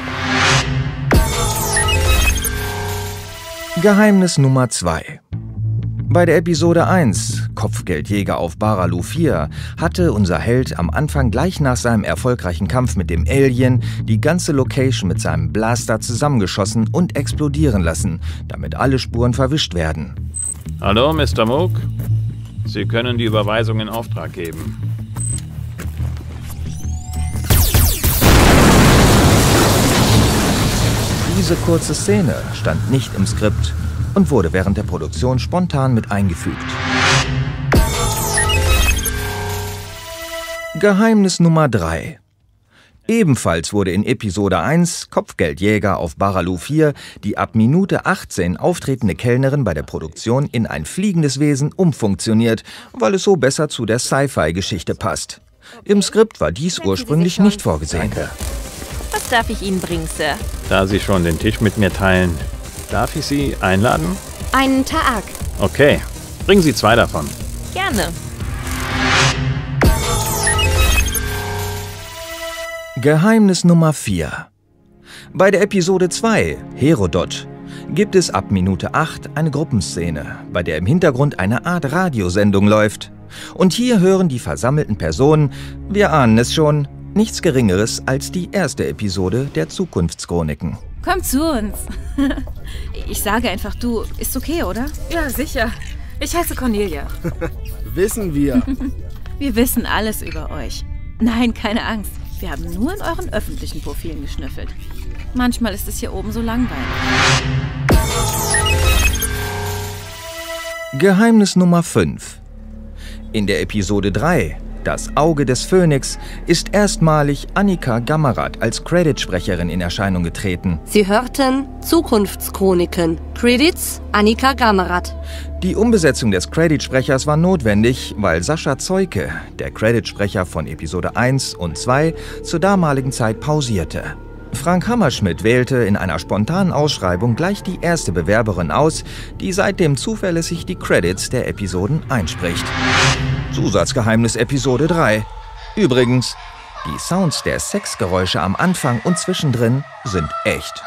Geheimnis Nummer 2. Bei der Episode 1, Kopfgeldjäger auf Baralu 4, hatte unser Held am Anfang gleich nach seinem erfolgreichen Kampf mit dem Alien die ganze Location mit seinem Blaster zusammengeschossen und explodieren lassen, damit alle Spuren verwischt werden. Hallo, Mr. Moog. Sie können die Überweisung in Auftrag geben. Diese kurze Szene stand nicht im Skript und wurde während der Produktion spontan mit eingefügt. Geheimnis Nummer 3. Ebenfalls wurde in Episode 1 Kopfgeldjäger auf Baralu 4 die ab Minute 18 auftretende Kellnerin bei der Produktion in ein fliegendes Wesen umfunktioniert, weil es so besser zu der Sci-Fi-Geschichte passt. Im Skript war dies ursprünglich nicht vorgesehen. Was darf ich Ihnen bringen, Sir? Da Sie schon den Tisch mit mir teilen, darf ich Sie einladen? Einen Taak. Okay, bringen Sie 2 davon. Gerne. Geheimnis Nummer 4. Bei der Episode 2, Herodot, gibt es ab Minute 8 eine Gruppenszene, bei der im Hintergrund eine Art Radiosendung läuft. Und hier hören die versammelten Personen, wir ahnen es schon, nichts Geringeres als die erste Episode der Zukunftschroniken. Komm zu uns. Ich sage einfach du, ist okay, oder? Ja, sicher. Ich heiße Cornelia. Wissen wir. Wir wissen alles über euch. Nein, keine Angst. Wir haben nur in euren öffentlichen Profilen geschnüffelt. Manchmal ist es hier oben so langweilig. Geheimnis Nummer 5. In der Episode 3, Das Auge des Phönix, ist erstmalig Annika Gammerath als Creditsprecherin in Erscheinung getreten. Sie hörten Zukunftschroniken. Credits Annika Gammerath. Die Umbesetzung des Creditsprechers war notwendig, weil Sascha Zeuke, der Creditsprecher von Episode 1 und 2, zur damaligen Zeit pausierte. Frank Hammerschmidt wählte in einer spontanen Ausschreibung gleich die erste Bewerberin aus, die seitdem zuverlässig die Credits der Episoden einspricht. Zusatzgeheimnis Episode 3. Übrigens, die Sounds der Sexgeräusche am Anfang und zwischendrin sind echt.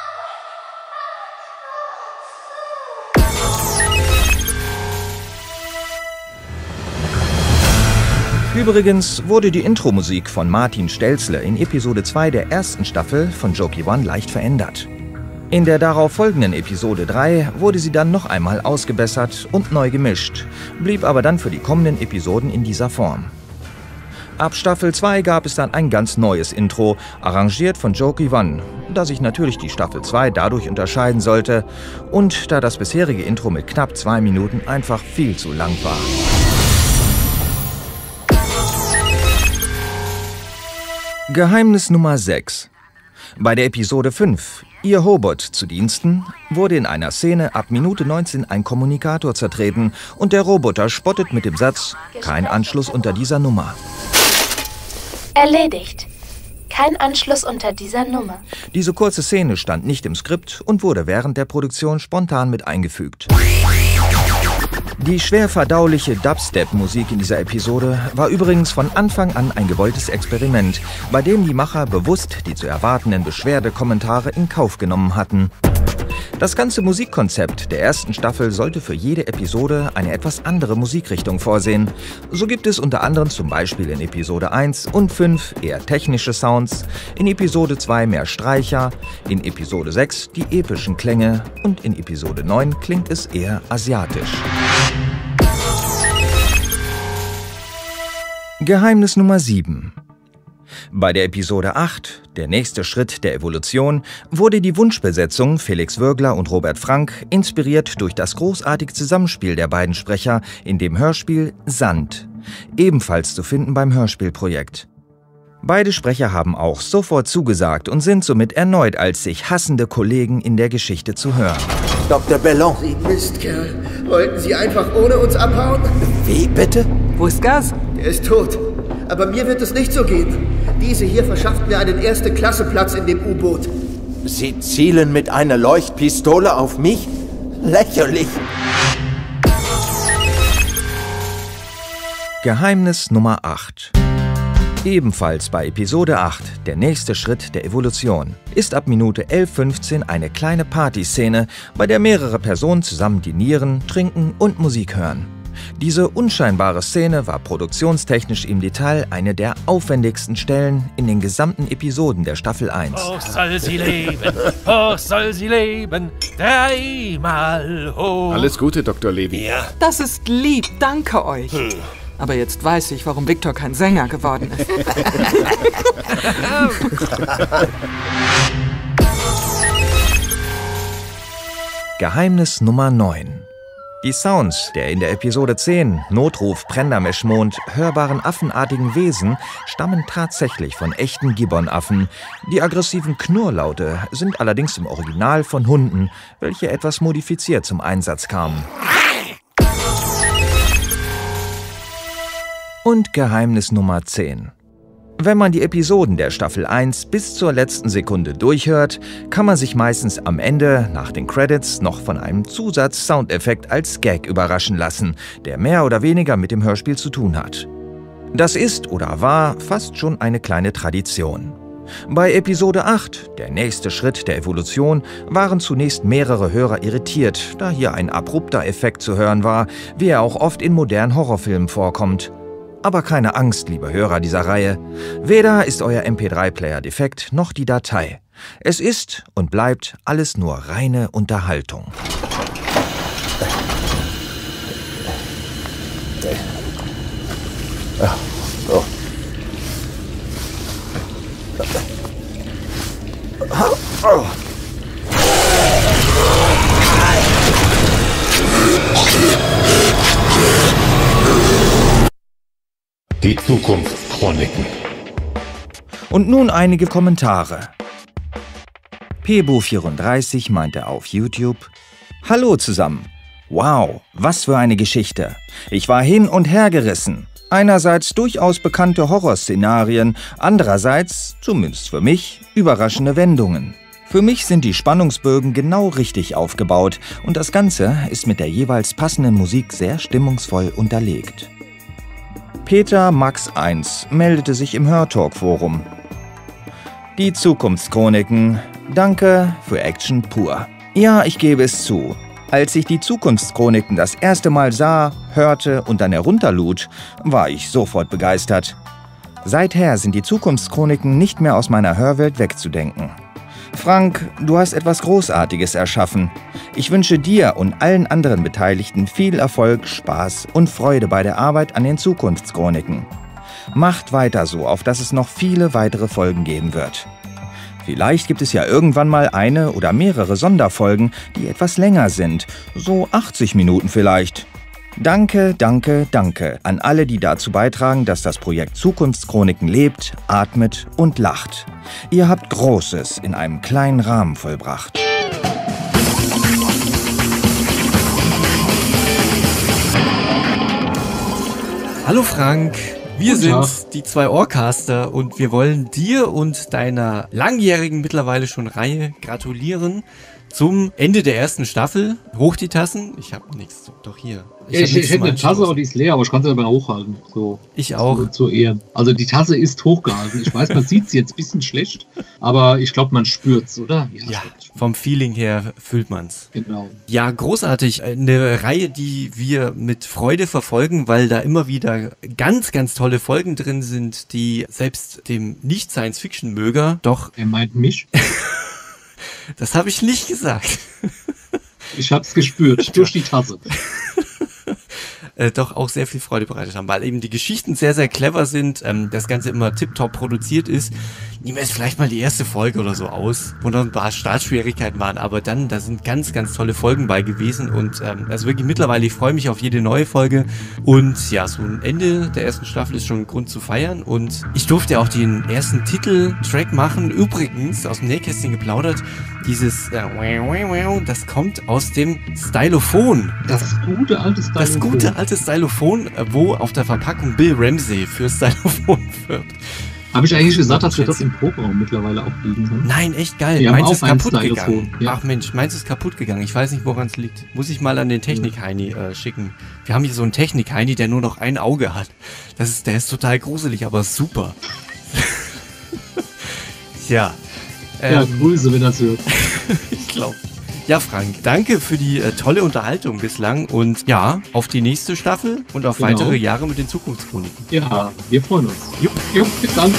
Übrigens wurde die Intro-Musik von Martin Stelzle in Episode 2 der ersten Staffel von Jockey One leicht verändert. In der darauf folgenden Episode 3 wurde sie dann noch einmal ausgebessert und neu gemischt, blieb aber dann für die kommenden Episoden in dieser Form. Ab Staffel 2 gab es dann ein ganz neues Intro, arrangiert von Jockey One, da sich natürlich die Staffel 2 dadurch unterscheiden sollte und da das bisherige Intro mit knapp 2 Minuten einfach viel zu lang war. Geheimnis Nummer 6. Bei der Episode 5, Ihr Hobot zu Diensten, wurde in einer Szene ab Minute 19 ein Kommunikator zertreten und der Roboter spottet mit dem Satz, kein Anschluss unter dieser Nummer. Erledigt. Kein Anschluss unter dieser Nummer. Diese kurze Szene stand nicht im Skript und wurde während der Produktion spontan mit eingefügt. Die schwer verdauliche Dubstep-Musik in dieser Episode war übrigens von Anfang an ein gewolltes Experiment, bei dem die Macher bewusst die zu erwartenden Beschwerdekommentare in Kauf genommen hatten. Das ganze Musikkonzept der ersten Staffel sollte für jede Episode eine etwas andere Musikrichtung vorsehen. So gibt es unter anderem zum Beispiel in Episode 1 und 5 eher technische Sounds, in Episode 2 mehr Streicher, in Episode 6 die epischen Klänge und in Episode 9 klingt es eher asiatisch. Geheimnis Nummer 7. Bei der Episode 8, der nächste Schritt der Evolution, wurde die Wunschbesetzung Felix Würgler und Robert Frank inspiriert durch das großartige Zusammenspiel der beiden Sprecher in dem Hörspiel Sand, ebenfalls zu finden beim Hörspielprojekt. Beide Sprecher haben auch sofort zugesagt und sind somit erneut als sich hassende Kollegen in der Geschichte zu hören. Dr. Bellon. Sie Mistkerl. Wollten Sie einfach ohne uns abhauen? Wie, bitte? Wo ist Gas? Er ist tot. Aber mir wird es nicht so gehen. Diese hier verschafft mir einen Erste-Klasse-Platz in dem U-Boot. Sie zielen mit einer Leuchtpistole auf mich? Lächerlich. Geheimnis Nummer 8. Ebenfalls bei Episode 8, der nächste Schritt der Evolution, ist ab Minute 11:15 eine kleine Partyszene, bei der mehrere Personen zusammen dinieren, trinken und Musik hören. Diese unscheinbare Szene war produktionstechnisch im Detail eine der aufwendigsten Stellen in den gesamten Episoden der Staffel 1. Hoch soll sie leben, dreimal hoch. Alles Gute, Dr. Levy. Ja. Das ist lieb, danke euch. Aber jetzt weiß ich, warum Victor kein Sänger geworden ist. Geheimnis Nummer 9. Die Sounds der in der Episode 10 Notruf Prendermeschmond hörbaren affenartigen Wesen stammen tatsächlich von echten Gibbonaffen. Die aggressiven Knurrlaute sind allerdings im Original von Hunden, welche etwas modifiziert zum Einsatz kamen. Und Geheimnis Nummer 10. Wenn man die Episoden der Staffel 1 bis zur letzten Sekunde durchhört, kann man sich meistens am Ende, nach den Credits, noch von einem Zusatz-Soundeffekt als Gag überraschen lassen, der mehr oder weniger mit dem Hörspiel zu tun hat. Das ist oder war fast schon eine kleine Tradition. Bei Episode 8, der nächste Schritt der Evolution, waren zunächst mehrere Hörer irritiert, da hier ein abrupter Effekt zu hören war, wie er auch oft in modernen Horrorfilmen vorkommt. Aber keine Angst, liebe Hörer dieser Reihe. Weder ist euer MP3-Player defekt, noch die Datei. Es ist und bleibt alles nur reine Unterhaltung. Die Zukunftschroniken. Und nun einige Kommentare. Pebo34 meinte auf YouTube: Hallo zusammen. Wow, was für eine Geschichte. Ich war hin und her gerissen. Einerseits durchaus bekannte Horrorszenarien, andererseits, zumindest für mich, überraschende Wendungen. Für mich sind die Spannungsbögen genau richtig aufgebaut und das Ganze ist mit der jeweils passenden Musik sehr stimmungsvoll unterlegt. Peter Max 1 meldete sich im Hörtalk-Forum. Die Zukunftschroniken. Danke für Action pur. Ja, ich gebe es zu. Als ich die Zukunftschroniken das erste Mal sah, hörte und dann herunterlud, war ich sofort begeistert. Seither sind die Zukunftschroniken nicht mehr aus meiner Hörwelt wegzudenken. Frank, du hast etwas Großartiges erschaffen. Ich wünsche dir und allen anderen Beteiligten viel Erfolg, Spaß und Freude bei der Arbeit an den Zukunftschroniken. Macht weiter so, auf dass es noch viele weitere Folgen geben wird. Vielleicht gibt es ja irgendwann mal eine oder mehrere Sonderfolgen, die etwas länger sind, so 80 Minuten vielleicht. Danke, danke, danke an alle, die dazu beitragen, dass das Projekt Zukunftschroniken lebt, atmet und lacht. Ihr habt Großes in einem kleinen Rahmen vollbracht. Hallo Frank, wir sind die zwei Ohrcaster und wir wollen dir und deiner langjährigen mittlerweile schon Reihe gratulieren zum Ende der ersten Staffel. Hoch die Tassen. Ich habe nichts. Doch hier. Ich hätte eine Tasse, aber die ist leer, aber ich kann sie aber hochhalten. So, ich auch. Zu Ehren. Also die Tasse ist hochgehalten. Ich weiß, man sieht sie jetzt ein bisschen schlecht, aber ich glaube, man spürt es, oder? Ja, vom Feeling her fühlt man es. Genau. Ja, großartig. Eine Reihe, die wir mit Freude verfolgen, weil da immer wieder ganz, ganz tolle Folgen drin sind, die selbst dem Nicht-Science-Fiction-Möger doch... Er meint mich? Das habe ich nicht gesagt. Ich habe es gespürt, durch die Tasse. Doch auch sehr viel Freude bereitet haben, weil eben die Geschichten sehr, sehr clever sind, das Ganze immer tiptop produziert ist. Nehmen wir jetzt vielleicht mal die erste Folge oder so aus, wo noch ein paar Startschwierigkeiten waren, aber dann, da sind ganz, ganz tolle Folgen bei gewesen und also wirklich mittlerweile, ich freue mich auf jede neue Folge und ja, so ein Ende der ersten Staffel ist schon ein Grund zu feiern und ich durfte auch den ersten Titeltrack machen, übrigens aus dem Nähkästchen geplaudert, dieses das kommt aus dem Stylophon. Das gute alte Stylophon. Das gute alte Stylophon, wo auf der Verpackung Bill Ramsey für Stylophon wirbt. Habe ich eigentlich gesagt, dass wir das im Proberaum mittlerweile auch liegen haben? Nein, echt geil. Meins ist kaputt gegangen. Ja. Ach Mensch, meins ist kaputt gegangen. Ich weiß nicht, woran es liegt. Muss ich mal an den Technik-Heini schicken. Wir haben hier so einen Technik-Heini, der nur noch ein Auge hat. Der ist total gruselig, aber super. Ja. Ja, Grüße, wenn das hört. Ich glaube. Ja, Frank, danke für die tolle Unterhaltung bislang und ja, auf die nächste Staffel und auf weitere Jahre mit den Zukunftschroniken. Ja, wir freuen uns. Jupp, bis dann.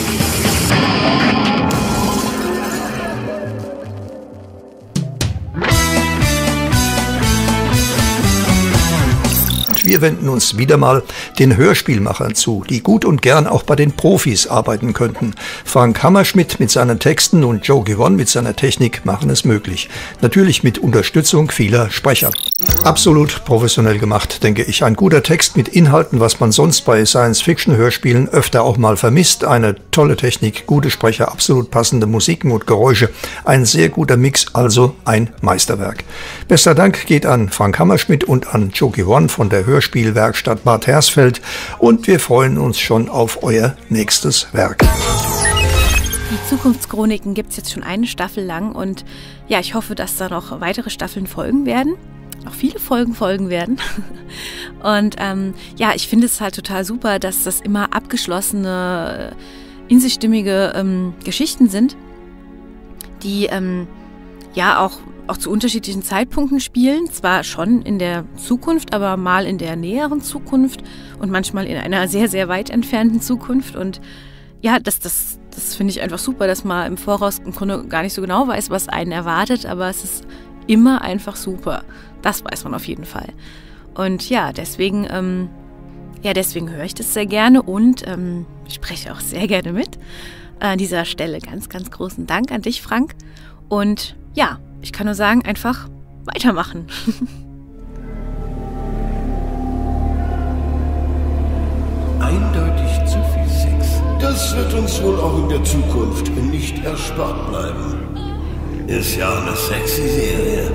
wir wenden uns wieder mal den Hörspielmachern zu, die gut und gern auch bei den Profis arbeiten könnten. Frank Hammerschmidt mit seinen Texten und Joe Gibbon mit seiner Technik machen es möglich. Natürlich mit Unterstützung vieler Sprecher. Absolut professionell gemacht, denke ich. Ein guter Text mit Inhalten, was man sonst bei Science-Fiction-Hörspielen öfter auch mal vermisst. Eine tolle Technik, gute Sprecher, absolut passende Musiken und Geräusche. Ein sehr guter Mix, also ein Meisterwerk. Bester Dank geht an Frank Hammerschmidt und an Joe Gibbon von der Hörspielwerkstatt Bad Hersfeld. Und wir freuen uns schon auf euer nächstes Werk. Die Zukunftschroniken gibt es jetzt schon eine Staffel lang und ja, ich hoffe, dass da noch weitere Staffeln folgen werden. Noch viele Folgen folgen werden. Und ja, ich finde es halt total super, dass das immer abgeschlossene, in sich stimmige Geschichten sind, die ja auch zu unterschiedlichen Zeitpunkten spielen. Zwar schon in der Zukunft, aber mal in der näheren Zukunft und manchmal in einer sehr, sehr weit entfernten Zukunft. Und ja, das finde ich einfach super, dass man im Voraus im Grunde gar nicht so genau weiß, was einen erwartet, aber es ist immer einfach super. Das weiß man auf jeden Fall. Und ja, deswegen höre ich das sehr gerne und ich spreche auch sehr gerne mit. An dieser Stelle ganz, ganz großen Dank an dich, Frank. Und ja, ich kann nur sagen, einfach weitermachen. Eindeutig zu viel Sex. Das wird uns wohl auch in der Zukunft nicht erspart bleiben. Ist ja eine sexy Serie.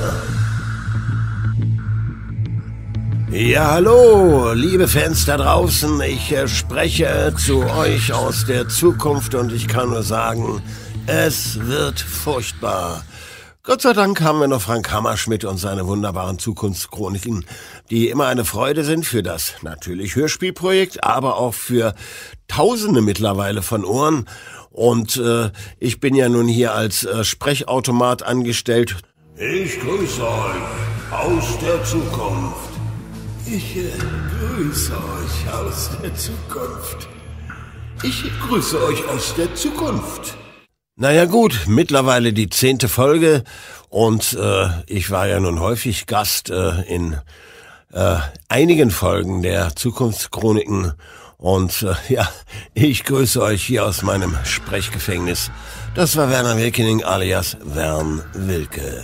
Ja, hallo, liebe Fans da draußen. Ich spreche zu euch aus der Zukunft und ich kann nur sagen, es wird furchtbar. Gott sei Dank haben wir noch Frank Hammerschmidt und seine wunderbaren Zukunftschroniken, die immer eine Freude sind für das natürlich Hörspielprojekt, aber auch für Tausende mittlerweile von Ohren. Und ich bin ja nun hier als Sprechautomat angestellt. Ich grüße euch aus der Zukunft. Ich grüße euch aus der Zukunft. Ich grüße euch aus der Zukunft. Naja gut, mittlerweile die 10. Folge und ich war ja nun häufig Gast in einigen Folgen der Zukunftschroniken und ja, ich grüße euch hier aus meinem Sprechgefängnis. Das war Werner Wilkening alias Wern Wilke.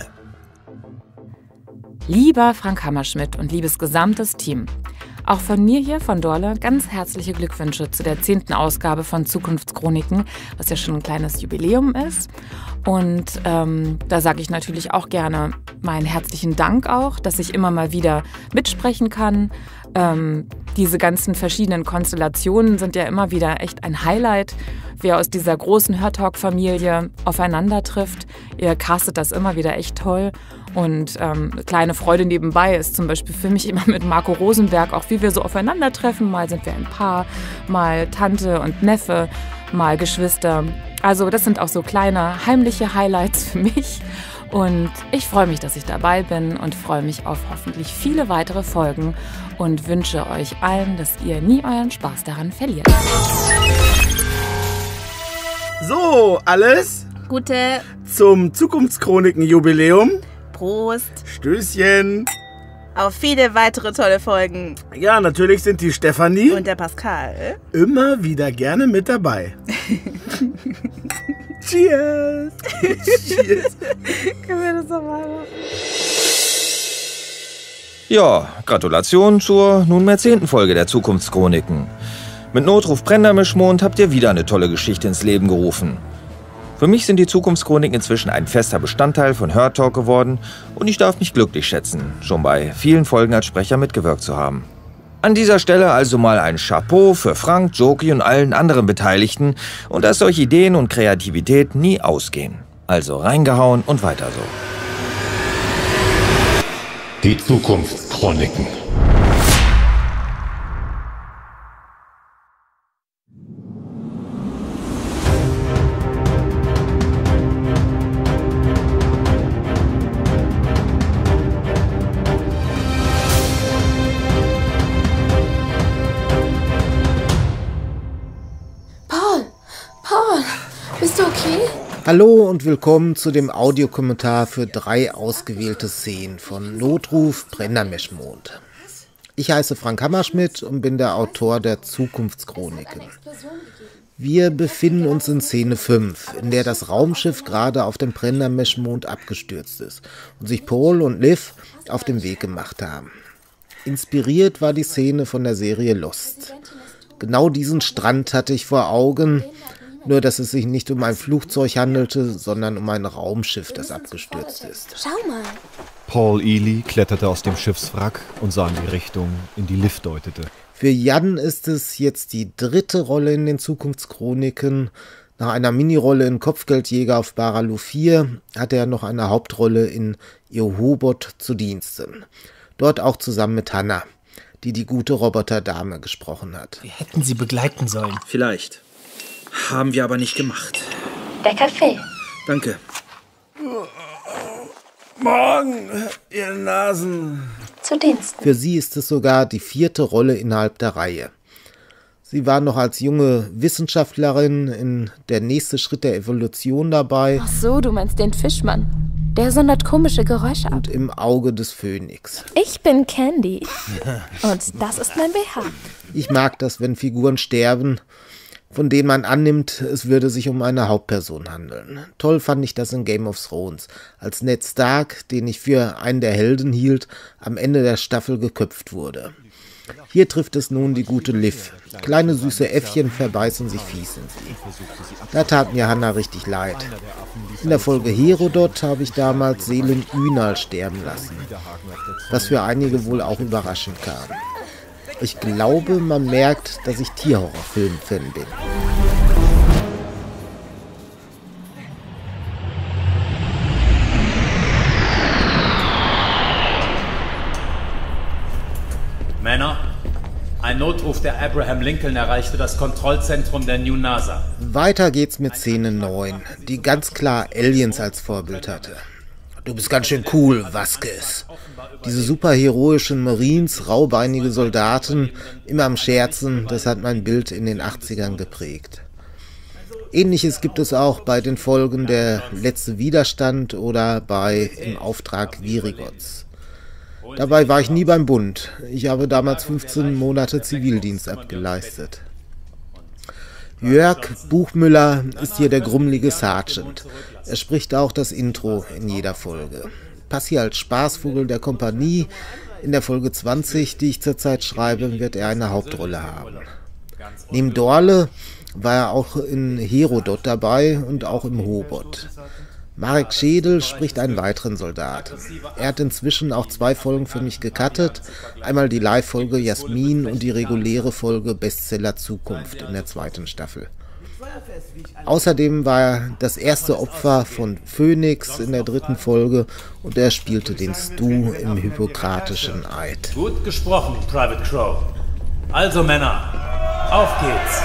Lieber Frank Hammerschmidt und liebes gesamtes Team, auch von mir hier von Dorle ganz herzliche Glückwünsche zu der 10. Ausgabe von Zukunftschroniken, was ja schon ein kleines Jubiläum ist. Und da sage ich natürlich auch gerne meinen herzlichen Dank auch, dass ich immer mal wieder mitsprechen kann. Diese ganzen verschiedenen Konstellationen sind ja immer wieder echt ein Highlight, wer aus dieser großen Hörtalk-Familie aufeinander trifft. Ihr castet das immer wieder echt toll. Und kleine Freude nebenbei ist zum Beispiel für mich immer mit Marco Rosenberg, auch wie wir so aufeinandertreffen. Mal sind wir ein Paar, mal Tante und Neffe, mal Geschwister. Also das sind auch so kleine heimliche Highlights für mich. Und ich freue mich, dass ich dabei bin und freue mich auf hoffentlich viele weitere Folgen und wünsche euch allen, dass ihr nie euren Spaß daran verliert. So, alles Gute zum Zukunftschroniken-Jubiläum. Prost. Stößchen. Auf viele weitere tolle Folgen. Ja, natürlich sind die Stefanie und der Pascal immer wieder gerne mit dabei. Cheers. Cheers. Können wir das nochmal machen? Ja, Gratulation zur nunmehr 10. Folge der Zukunftschroniken. Mit Notruf Prendermischmond habt ihr wieder eine tolle Geschichte ins Leben gerufen. Für mich sind die Zukunftschroniken inzwischen ein fester Bestandteil von Hörtalk geworden und ich darf mich glücklich schätzen, schon bei vielen Folgen als Sprecher mitgewirkt zu haben. An dieser Stelle also mal ein Chapeau für Frank, Joki und allen anderen Beteiligten und dass solche Ideen und Kreativität nie ausgehen. Also reingehauen und weiter so. Die Zukunftschroniken. Bist du okay? Hallo und willkommen zu dem Audiokommentar für 3 ausgewählte Szenen von Notruf Prendermischmond. Ich heiße Frank Hammerschmidt und bin der Autor der Zukunftschroniken. Wir befinden uns in Szene 5, in der das Raumschiff gerade auf dem Prendermesh-Mond abgestürzt ist und sich Paul und Liv auf den Weg gemacht haben. Inspiriert war die Szene von der Serie Lost. Genau diesen Strand hatte ich vor Augen, nur dass es sich nicht um ein Flugzeug handelte, sondern um ein Raumschiff, das abgestürzt ist. Schau mal. Paul Ely kletterte aus dem Schiffswrack und sah in die Richtung, in die Liv deutete. Für Jan ist es jetzt die 3. Rolle in den Zukunftschroniken. Nach einer Minirolle in Kopfgeldjäger auf Baralu 4 hatte er noch eine Hauptrolle in Jehobot zu Diensten. Dort auch zusammen mit Hannah, die gute Roboterdame gesprochen hat. Wir hätten sie begleiten sollen. Vielleicht. Haben wir aber nicht gemacht. Der Kaffee. Danke. Morgen, ihr Nasen. Zu Diensten. Für sie ist es sogar die 4. Rolle innerhalb der Reihe. Sie war noch als junge Wissenschaftlerin in Der nächste Schritt der Evolution dabei. Ach so, du meinst den Fischmann. Der sondert komische Geräusche ab. Und Im Auge des Phönix. Ich bin Candy. Und das ist mein BH. Ich mag das, wenn Figuren sterben, von denen man annimmt, es würde sich um eine Hauptperson handeln. Toll fand ich das in Game of Thrones, als Ned Stark, den ich für einen der Helden hielt, am Ende der Staffel geköpft wurde. Hier trifft es nun die gute Liv. Kleine süße Äffchen verbeißen sich fies in sie. Da tat mir Hannah richtig leid. In der Folge Herodot habe ich damals Selin Ünal sterben lassen, was für einige wohl auch überraschend kam. Ich glaube, man merkt, dass ich Tierhorrorfilm-Fan bin. Männer, ein Notruf der Abraham Lincoln erreichte das Kontrollzentrum der New NASA. Weiter geht's mit Szene 9, die ganz klar Aliens als Vorbild hatte. Du bist ganz schön cool, Vasquez. Diese superheroischen Marines, raubeinige Soldaten, immer am Scherzen, das hat mein Bild in den 80ern geprägt. Ähnliches gibt es auch bei den Folgen Der letzte Widerstand oder bei Im Auftrag Virigots. Dabei war ich nie beim Bund. Ich habe damals 15 Monate Zivildienst abgeleistet. Jörg Buchmüller ist hier der grummelige Sergeant. Er spricht auch das Intro in jeder Folge. Passi als Spaßvogel der Kompanie. In der Folge 20, die ich zurzeit schreibe, wird er eine Hauptrolle haben. Neben Dorle war er auch in Herodot dabei und auch im Hobot. Marek Schädel spricht einen weiteren Soldaten. Er hat inzwischen auch 2 Folgen für mich gecuttet. Einmal die Live-Folge Jasmin und die reguläre Folge Bestseller Zukunft in der 2. Staffel. Außerdem war er das erste Opfer von Phoenix in der 3. Folge und er spielte den Stu im Hippokratischen Eid. Gut gesprochen, Private Crow. Also Männer, auf geht's.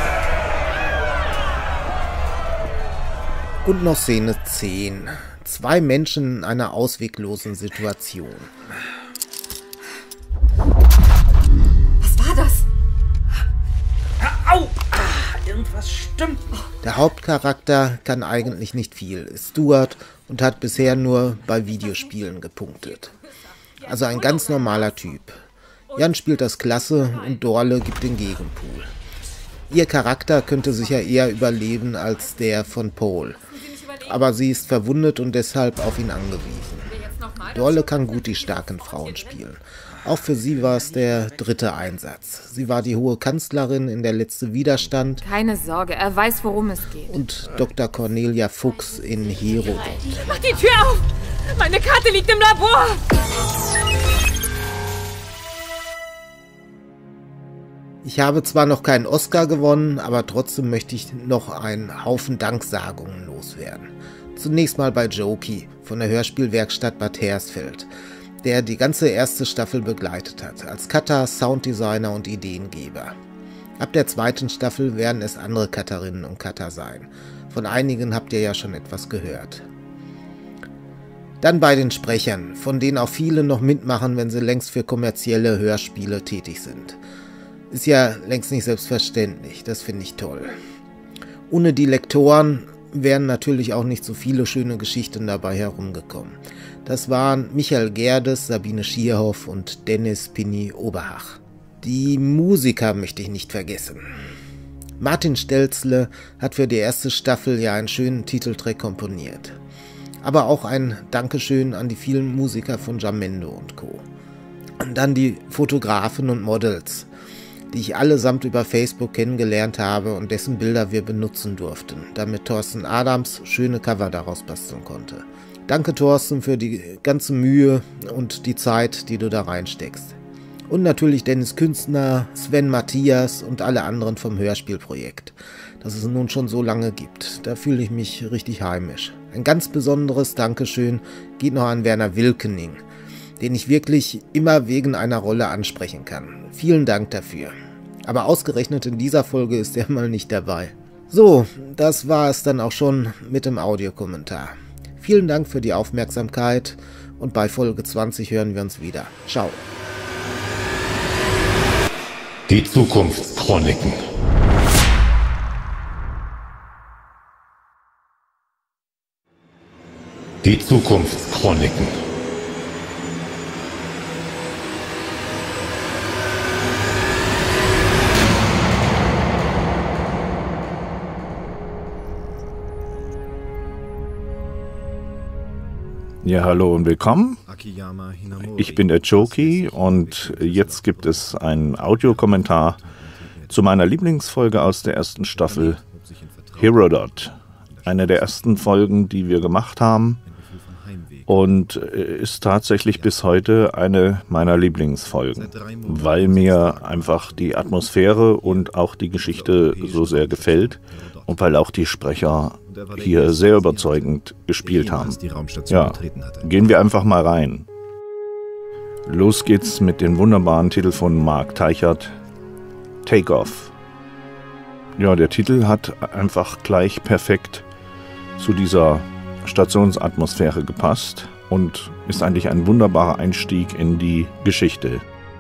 Und noch Szene 10. 2 Menschen in einer ausweglosen Situation. Was war das? Au! Irgendwas stimmt. Der Hauptcharakter kann eigentlich nicht viel, ist Stuart und hat bisher nur bei Videospielen gepunktet. Also ein ganz normaler Typ. Jan spielt das klasse und Dorle gibt den Gegenpool. Ihr Charakter könnte sicher eher überleben als der von Paul. Aber sie ist verwundet und deshalb auf ihn angewiesen. Dorle kann gut die starken Frauen spielen. Auch für sie war es der 3. Einsatz. Sie war die hohe Kanzlerin in Der letzte Widerstand. Keine Sorge, er weiß, worum es geht. Und Dr. Cornelia Fuchs in Herodot. Mach die Tür auf! Meine Karte liegt im Labor! Ich habe zwar noch keinen Oscar gewonnen, aber trotzdem möchte ich noch einen Haufen Danksagungen loswerden. Zunächst mal bei Jokey von der Hörspielwerkstatt Bad Hersfeld, der die ganze 1. Staffel begleitet hat, als Cutter, Sounddesigner und Ideengeber. Ab der 2. Staffel werden es andere Cutterinnen und Cutter sein. Von einigen habt ihr ja schon etwas gehört. Dann bei den Sprechern, von denen auch viele noch mitmachen, wenn sie längst für kommerzielle Hörspiele tätig sind. Ist ja längst nicht selbstverständlich, das finde ich toll. Ohne die Lektoren wären natürlich auch nicht so viele schöne Geschichten dabei herumgekommen. Das waren Michael Gerdes, Sabine Schierhoff und Dennis Pini Oberhach. Die Musiker möchte ich nicht vergessen. Martin Stelzle hat für die erste Staffel ja einen schönen Titeltrack komponiert. Aber auch ein Dankeschön an die vielen Musiker von Jamendo und Co. Und dann die Fotografen und Models, die ich allesamt über Facebook kennengelernt habe und dessen Bilder wir benutzen durften, damit Thorsten Adams schöne Cover daraus basteln konnte. Danke, Thorsten, für die ganze Mühe und die Zeit, die du da reinsteckst. Und natürlich Dennis Künstner, Sven Matthias und alle anderen vom Hörspielprojekt, das es nun schon so lange gibt. Da fühle ich mich richtig heimisch. Ein ganz besonderes Dankeschön geht noch an Werner Wilkening, den ich wirklich immer wegen einer Rolle ansprechen kann. Vielen Dank dafür. Aber ausgerechnet in dieser Folge ist er mal nicht dabei. So, das war es dann auch schon mit dem Audiokommentar. Vielen Dank für die Aufmerksamkeit und bei Folge 20 hören wir uns wieder. Ciao. Die Zukunftschroniken. Die Zukunftschroniken. Ja, hallo und willkommen. Ich bin der Choki und jetzt gibt es einen Audiokommentar zu meiner Lieblingsfolge aus der ersten Staffel, Herodot. Eine der ersten Folgen, die wir gemacht haben und ist tatsächlich bis heute eine meiner Lieblingsfolgen, weil mir einfach die Atmosphäre und auch die Geschichte so sehr gefällt und weil auch die Sprecher hier sehr überzeugend gespielt haben. Ja, gehen wir einfach mal rein. Los geht's mit dem wunderbaren Titel von Mark Teichert, Take Off. Ja, der Titel hat einfach gleich perfekt zu dieser Stationsatmosphäre gepasst und ist eigentlich ein wunderbarer Einstieg in die Geschichte.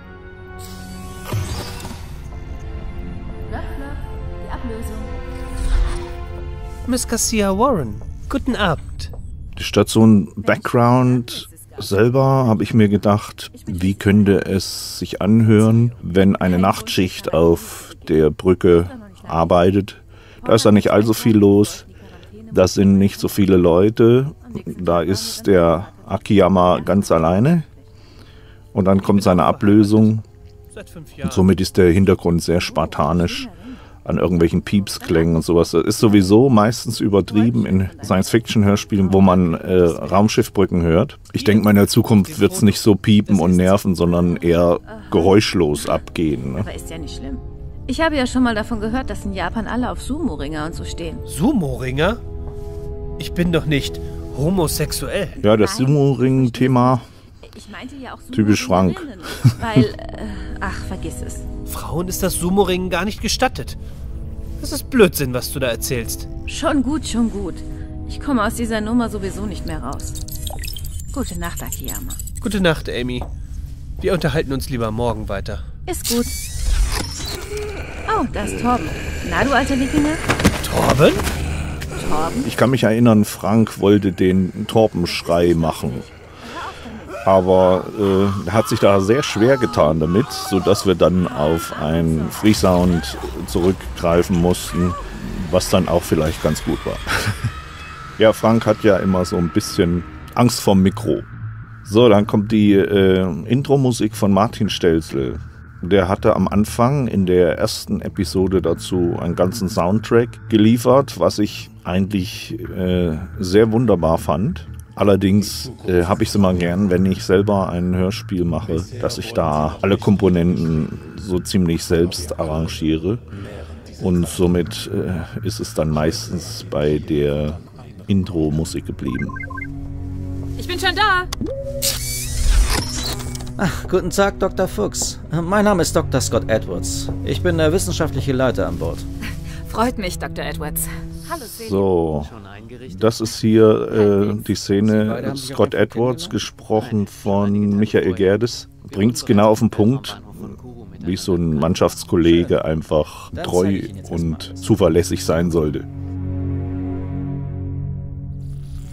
Miss Garcia Warren, guten Abend. Die Station Background selber habe ich mir gedacht, wie könnte es sich anhören, wenn eine Nachtschicht auf der Brücke arbeitet. Da ist ja nicht allzu viel los, da sind nicht so viele Leute, da ist der Akiyama ganz alleine und dann kommt seine Ablösung und somit ist der Hintergrund sehr spartanisch an irgendwelchen Piepsklängen und sowas. Das ist sowieso meistens übertrieben in Science-Fiction-Hörspielen, wo man Raumschiffbrücken hört. Ich denke mal, in der Zukunft wird es nicht so piepen und nerven, sondern eher geräuschlos abgehen. Ne? Aber ist ja nicht schlimm. Ich habe ja schon mal davon gehört, dass in Japan alle auf Sumo-Ringer und so stehen. Sumo-Ringer? Ich bin doch nicht homosexuell. Ja, das Sumo-Ring-Thema, typisch Frank. Weil, ach, vergiss es. Frauen ist das Sumo-Ringen gar nicht gestattet. Das ist Blödsinn, was du da erzählst. Schon gut, schon gut. Ich komme aus dieser Nummer sowieso nicht mehr raus. Gute Nacht, Akiyama. Gute Nacht, Amy. Wir unterhalten uns lieber morgen weiter. Ist gut. Oh, da ist Torben. Na, du alter Wikinger? Torben? Torben? Ich kann mich erinnern, Frank wollte den Torbenschrei machen. Aber er hat sich da sehr schwer getan damit, sodass wir dann auf einen Freesound zurückgreifen mussten, was dann auch vielleicht ganz gut war. Ja, Frank hat ja immer so ein bisschen Angst vorm Mikro. So, dann kommt die Intro-Musik von Martin Stelzle. Der hatte am Anfang in der ersten Episode dazu einen ganzen Soundtrack geliefert, was ich eigentlich sehr wunderbar fand. Allerdings habe ich es immer gern, wenn ich selber ein Hörspiel mache, dass ich da alle Komponenten so ziemlich selbst arrangiere. Und somit ist es dann meistens bei der Intro-Musik geblieben. Ich bin schon da! Ach, guten Tag, Dr. Fuchs. Mein Name ist Dr. Scott Edwards. Ich bin der wissenschaftliche Leiter an Bord. Freut mich, Dr. Edwards. Hallo, So, das ist hier die Szene, Scott Edwards, gesprochen von Michael Gerdes. Bringt es genau auf den Punkt, wie so ein Mannschaftskollege einfach treu und zuverlässig sein sollte.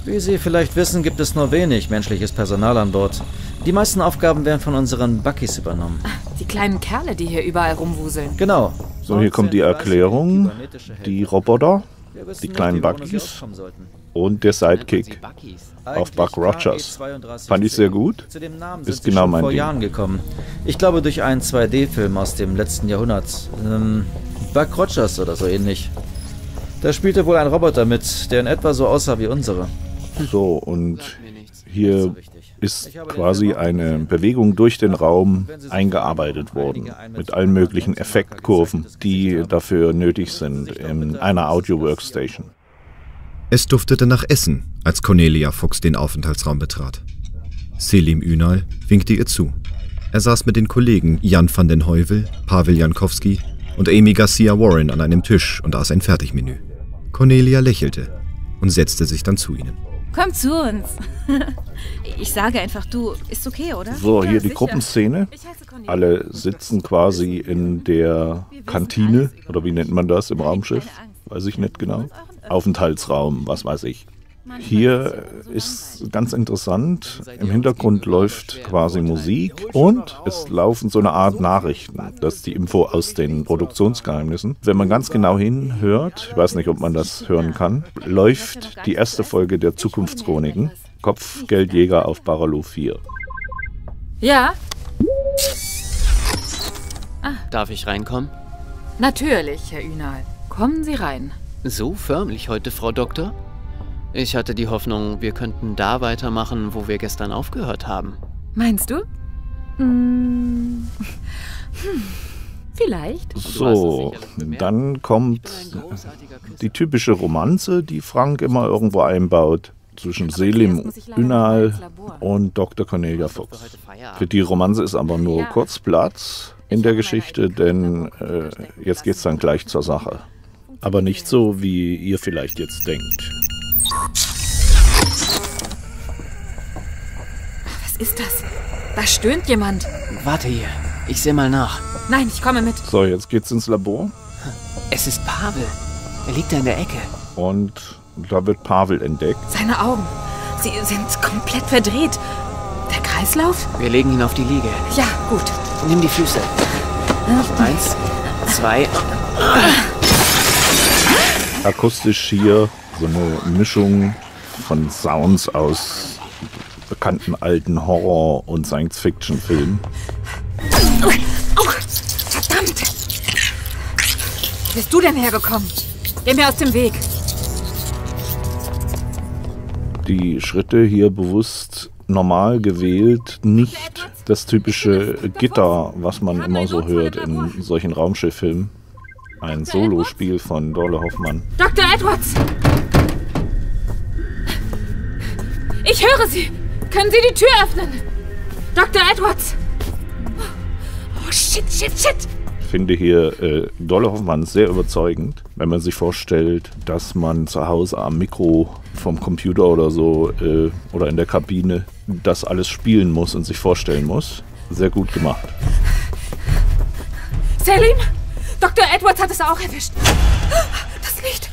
Wie Sie vielleicht wissen, gibt es nur wenig menschliches Personal an Bord. Die meisten Aufgaben werden von unseren Buckys übernommen. Die kleinen Kerle, die hier überall rumwuseln. Genau. So, hier kommt die Erklärung. Die Roboter, die kleinen Buckys und der Sidekick auf Buck Rogers. Fand ich sehr gut. Ist genau mein vor Ding. Jahren gekommen. Ich glaube durch einen 2D-Film aus dem letzten Jahrhundert. Buck Rogers oder so ähnlich. Da spielte wohl ein Roboter mit, der in etwa so aussah wie unsere. So, und hier ist quasi eine Bewegung durch den Raum eingearbeitet worden. Mit allen möglichen Effektkurven, die dafür nötig sind in einer Audio-Workstation. Es duftete nach Essen, als Cornelia Fuchs den Aufenthaltsraum betrat. Selim Ünal winkte ihr zu. Er saß mit den Kollegen Jan van den Heuvel, Pavel Jankowski und Amy Garcia Warren an einem Tisch und aß ein Fertigmenü. Cornelia lächelte und setzte sich dann zu ihnen. Komm zu uns. Ich sage einfach, du, ist okay, oder? So, hier die Gruppenszene. Alle sitzen quasi in der Kantine, oder wie nennt man das im Raumschiff? Weiß ich nicht genau. Aufenthaltsraum, was weiß ich. Hier ist ganz interessant, im Hintergrund läuft quasi Musik und es laufen so eine Art Nachrichten. Das ist die Info aus den Produktionsgeheimnissen. Wenn man ganz genau hinhört, ich weiß nicht, ob man das hören kann, läuft die erste Folge der Zukunftschroniken, Kopfgeldjäger auf Baralow 4. Ja? Darf ich reinkommen? Natürlich, Herr Ünal. Kommen Sie rein. So förmlich heute, Frau Doktor? Ich hatte die Hoffnung, wir könnten da weitermachen, wo wir gestern aufgehört haben. Meinst du? Vielleicht. So, dann kommt die typische Romanze, die Frank immer irgendwo einbaut, zwischen Selim Ünal und Dr. Cornelia Fuchs. Für die Romanze ist aber nur kurz Platz in der Geschichte, denn jetzt geht's dann gleich zur Sache. Aber nicht so, wie ihr vielleicht jetzt denkt. Was ist das? Da stöhnt jemand. Warte hier, ich sehe mal nach. Nein, ich komme mit. So, jetzt geht's ins Labor. Es ist Pavel. Er liegt da in der Ecke. Und da wird Pavel entdeckt. Seine Augen, sie sind komplett verdreht. Der Kreislauf? Wir legen ihn auf die Liege. Ja, gut. Nimm die Füße. 1, 2. Akustisch hier so eine Mischung von Sounds aus bekannten alten Horror- und Science-Fiction-Filmen. Oh, verdammt! Wo bist du denn hergekommen? Geh mir aus dem Weg. Die Schritte hier bewusst normal gewählt, nicht das typische Gitter, was man immer so hört in solchen Raumschifffilmen. Ein Solospiel von Dorle Hoffmann. Dr. Edwards! Ich höre Sie! Können Sie die Tür öffnen? Dr. Edwards! Oh, shit! Ich finde hier Dorle Hoffmann sehr überzeugend, wenn man sich vorstellt, dass man zu Hause am Mikro vom Computer oder so oder in der Kabine das alles spielen muss und sich vorstellen muss. Sehr gut gemacht. Selim! Dr. Edwards hat es auch erwischt. Das Licht.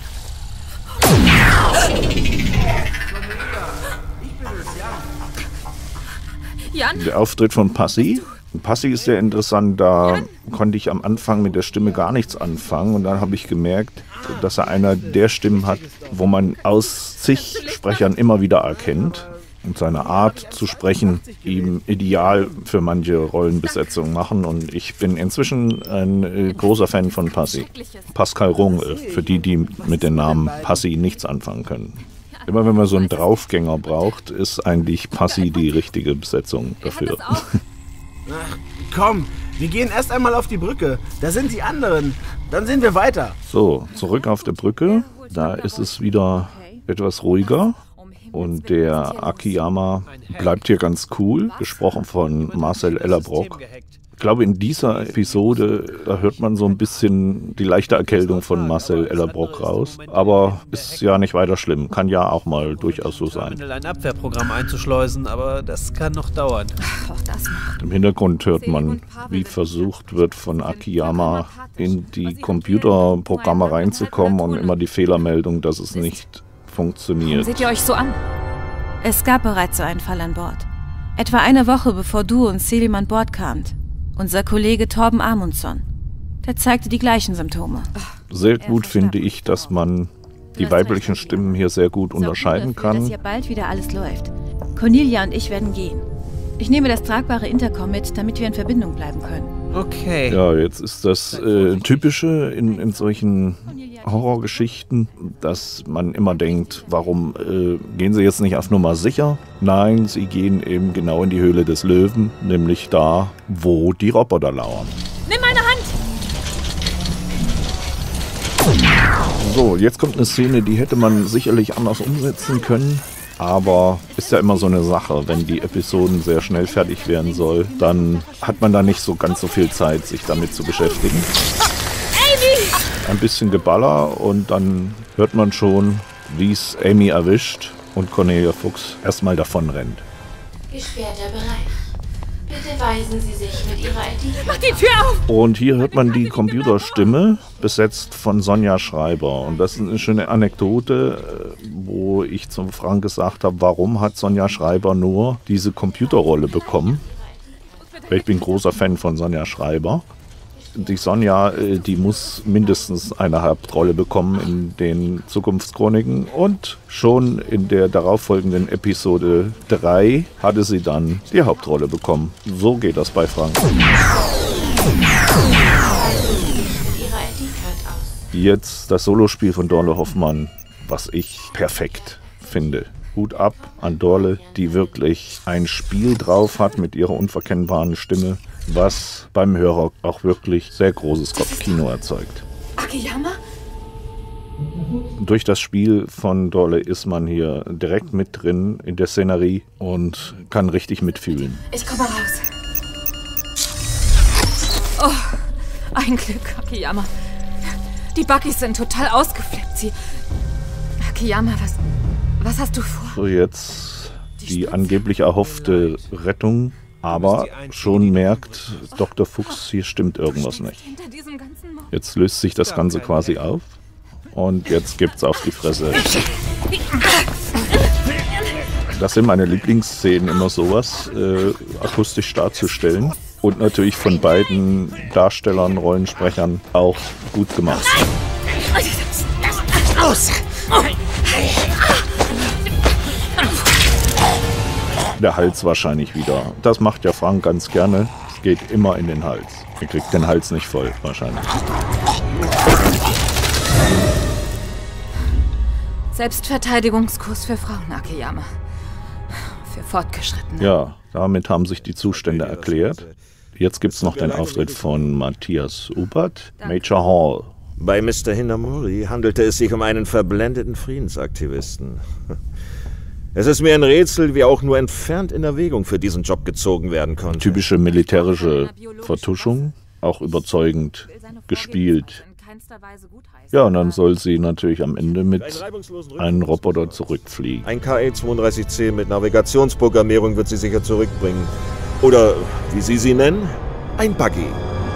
Jan? Der Auftritt von Passy. Passy ist sehr interessant, da konnte ich am Anfang mit der Stimme gar nichts anfangen und dann habe ich gemerkt, dass er einer der Stimmen hat, wo man aus zig Sprechern immer wieder erkennt und seine Art zu sprechen ihm ideal für manche Rollenbesetzungen machen und ich bin inzwischen ein großer Fan von Passy. Pascal Runge, für die mit dem Namen Passy nichts anfangen können. Immer wenn man so einen Draufgänger braucht, ist eigentlich Passy die richtige Besetzung dafür. Ach, komm, wir gehen erst einmal auf die Brücke. Da sind die anderen. Dann sehen wir weiter. So, zurück auf der Brücke. Da ist es wieder etwas ruhiger. Und der Akiyama bleibt hier ganz cool, gesprochen von Marcel Ellerbrock. Ich glaube, in dieser Episode, da hört man so ein bisschen die leichte Erkältung von Marcel Ellerbrock raus. Aber ist ja nicht weiter schlimm. Kann ja auch mal durchaus so sein. Ein Abwehrprogramm einzuschleusen, aber das kann noch dauern. Auch das noch. Im Hintergrund hört man, wie versucht wird, von Akiyama in die Computerprogramme reinzukommen und immer die Fehlermeldung, dass es nicht funktioniert. Warum seht ihr euch so an? Es gab bereits so einen Fall an Bord. Etwa eine Woche bevor du und Selim an Bord kamt. Unser Kollege Torben Amundsen. Der zeigte die gleichen Symptome. Sehr gut finde ich, dass man die weiblichen Stimmen hier sehr gut unterscheiden kann. Dass hier bald wieder alles läuft. Cornelia und ich werden gehen. Ich nehme das tragbare Intercom mit, damit wir in Verbindung bleiben können. Okay. Ja, jetzt ist das Typische in solchen Horrorgeschichten, dass man immer denkt, warum gehen sie jetzt nicht auf Nummer sicher? Nein, sie gehen eben genau in die Höhle des Löwen, nämlich da, wo die Roboter lauern. Nimm meine Hand! So, jetzt kommt eine Szene, die hätte man sicherlich anders umsetzen können. Aber ist ja immer so eine Sache, wenn die Episoden sehr schnell fertig werden soll, dann hat man da nicht so ganz so viel Zeit, sich damit zu beschäftigen. Amy! Ein bisschen Geballer und dann hört man schon, wie es Amy erwischt und Cornelia Fuchs erstmal davon rennt. Gesperrter Bereich. Bitte weisen Sie sich mit Ihrer ID. Mach die Tür auf! Und hier hört man die Computerstimme, besetzt von Sonja Schreiber. Und das ist eine schöne Anekdote, wo ich zum Frank gesagt habe, warum hat Sonja Schreiber nur diese Computerrolle bekommen? Ich bin großer Fan von Sonja Schreiber. Die Sonja, die muss mindestens eine Hauptrolle bekommen in den Zukunftschroniken und schon in der darauffolgenden Episode 3 hatte sie dann die Hauptrolle bekommen. So geht das bei Frank. Jetzt das Solospiel von Dorle Hoffmann, was ich perfekt finde. Hut ab an Dorle, die wirklich ein Spiel drauf hat mit ihrer unverkennbaren Stimme, was beim Hörer auch wirklich sehr großes Kopfkino erzeugt. Akiyama? Durch das Spiel von Dorle ist man hier direkt mit drin in der Szenerie und kann richtig mitfühlen. Ich komme raus. Oh, ein Glück, Akiyama. Die Buggies sind total ausgeflippt. Akiyama, was hast du vor? So, jetzt die angeblich erhoffte Rettung, aber schon merkt Dr. Fuchs, hier stimmt irgendwas nicht. Jetzt löst sich das Ganze quasi auf und jetzt gibt's auf die Fresse. Das sind meine Lieblingsszenen, immer sowas akustisch darzustellen und natürlich von beiden Darstellern, Rollensprechern auch gut gemacht. Los! Der Hals wahrscheinlich wieder. Das macht ja Frank ganz gerne. Es geht immer in den Hals. Er kriegt den Hals nicht voll, wahrscheinlich. Selbstverteidigungskurs für Frauen, Akiyama. Für Fortgeschrittene. Ja, damit haben sich die Zustände erklärt. Jetzt gibt's noch den Auftritt von Matthias Ubert, Major Hall. Bei Mr. Hinamori handelte es sich um einen verblendeten Friedensaktivisten. Es ist mir ein Rätsel, wie auch nur entfernt in Erwägung für diesen Job gezogen werden konnte. Typische militärische Vertuschung, auch überzeugend gespielt. Ja, und dann soll sie natürlich am Ende mit einem Roboter zurückfliegen. Ein KE-32C mit Navigationsprogrammierung wird sie sicher zurückbringen. Oder, wie Sie sie nennen, ein Buggy.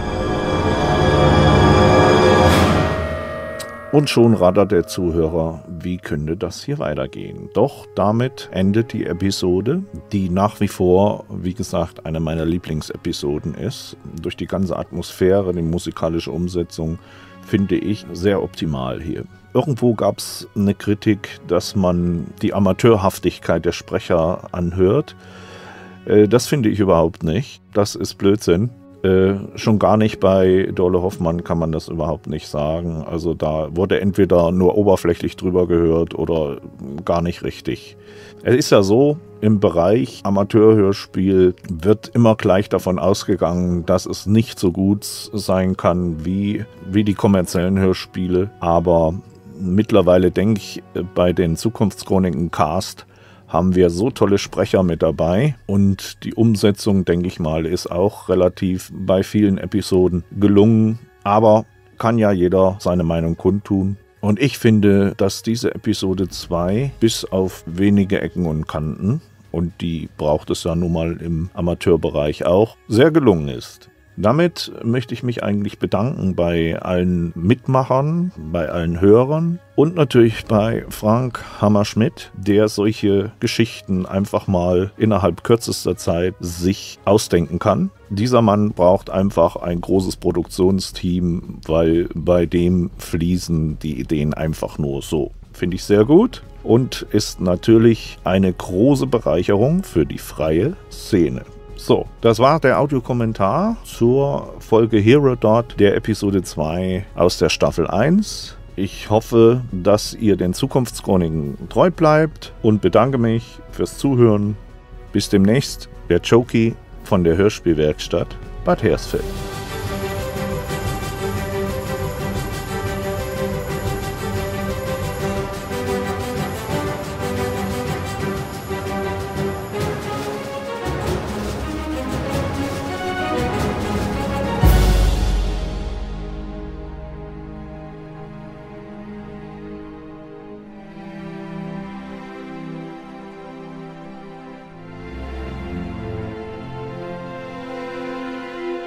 Und schon rattert der Zuhörer, wie könnte das hier weitergehen? Doch damit endet die Episode, die nach wie vor, wie gesagt, eine meiner Lieblingsepisoden ist. Durch die ganze Atmosphäre, die musikalische Umsetzung, finde ich sehr optimal hier. Irgendwo gab es eine Kritik, dass man die Amateurhaftigkeit der Sprecher anhört. Das finde ich überhaupt nicht. Das ist Blödsinn. Schon gar nicht bei Dorle Hoffmann kann man das überhaupt nicht sagen. Also da wurde entweder nur oberflächlich drüber gehört oder gar nicht richtig. Es ist ja so, im Bereich Amateurhörspiel wird immer gleich davon ausgegangen, dass es nicht so gut sein kann wie die kommerziellen Hörspiele. Aber mittlerweile denke ich, bei den Zukunftschroniken Cast haben wir so tolle Sprecher mit dabei und die Umsetzung, denke ich mal, ist auch relativ bei vielen Episoden gelungen, aber kann ja jeder seine Meinung kundtun. Und ich finde, dass diese Episode 2 bis auf wenige Ecken und Kanten, und die braucht es ja nun mal im Amateurbereich auch, sehr gelungen ist. Damit möchte ich mich eigentlich bedanken bei allen Mitmachern, bei allen Hörern und natürlich bei Frank Hammerschmidt, der solche Geschichten einfach mal innerhalb kürzester Zeit sich ausdenken kann. Dieser Mann braucht einfach ein großes Produktionsteam, weil bei dem fließen die Ideen einfach nur so. Finde ich sehr gut und ist natürlich eine große Bereicherung für die freie Szene. So, das war der Audiokommentar zur Folge Hero Dot der Episode 2 aus der Staffel 1. Ich hoffe, dass ihr den Zukunftschroniken treu bleibt und bedanke mich fürs Zuhören. Bis demnächst, der Joki von der Hörspielwerkstatt Bad Hersfeld.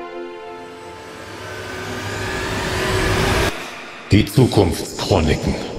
Die Zukunftschroniken.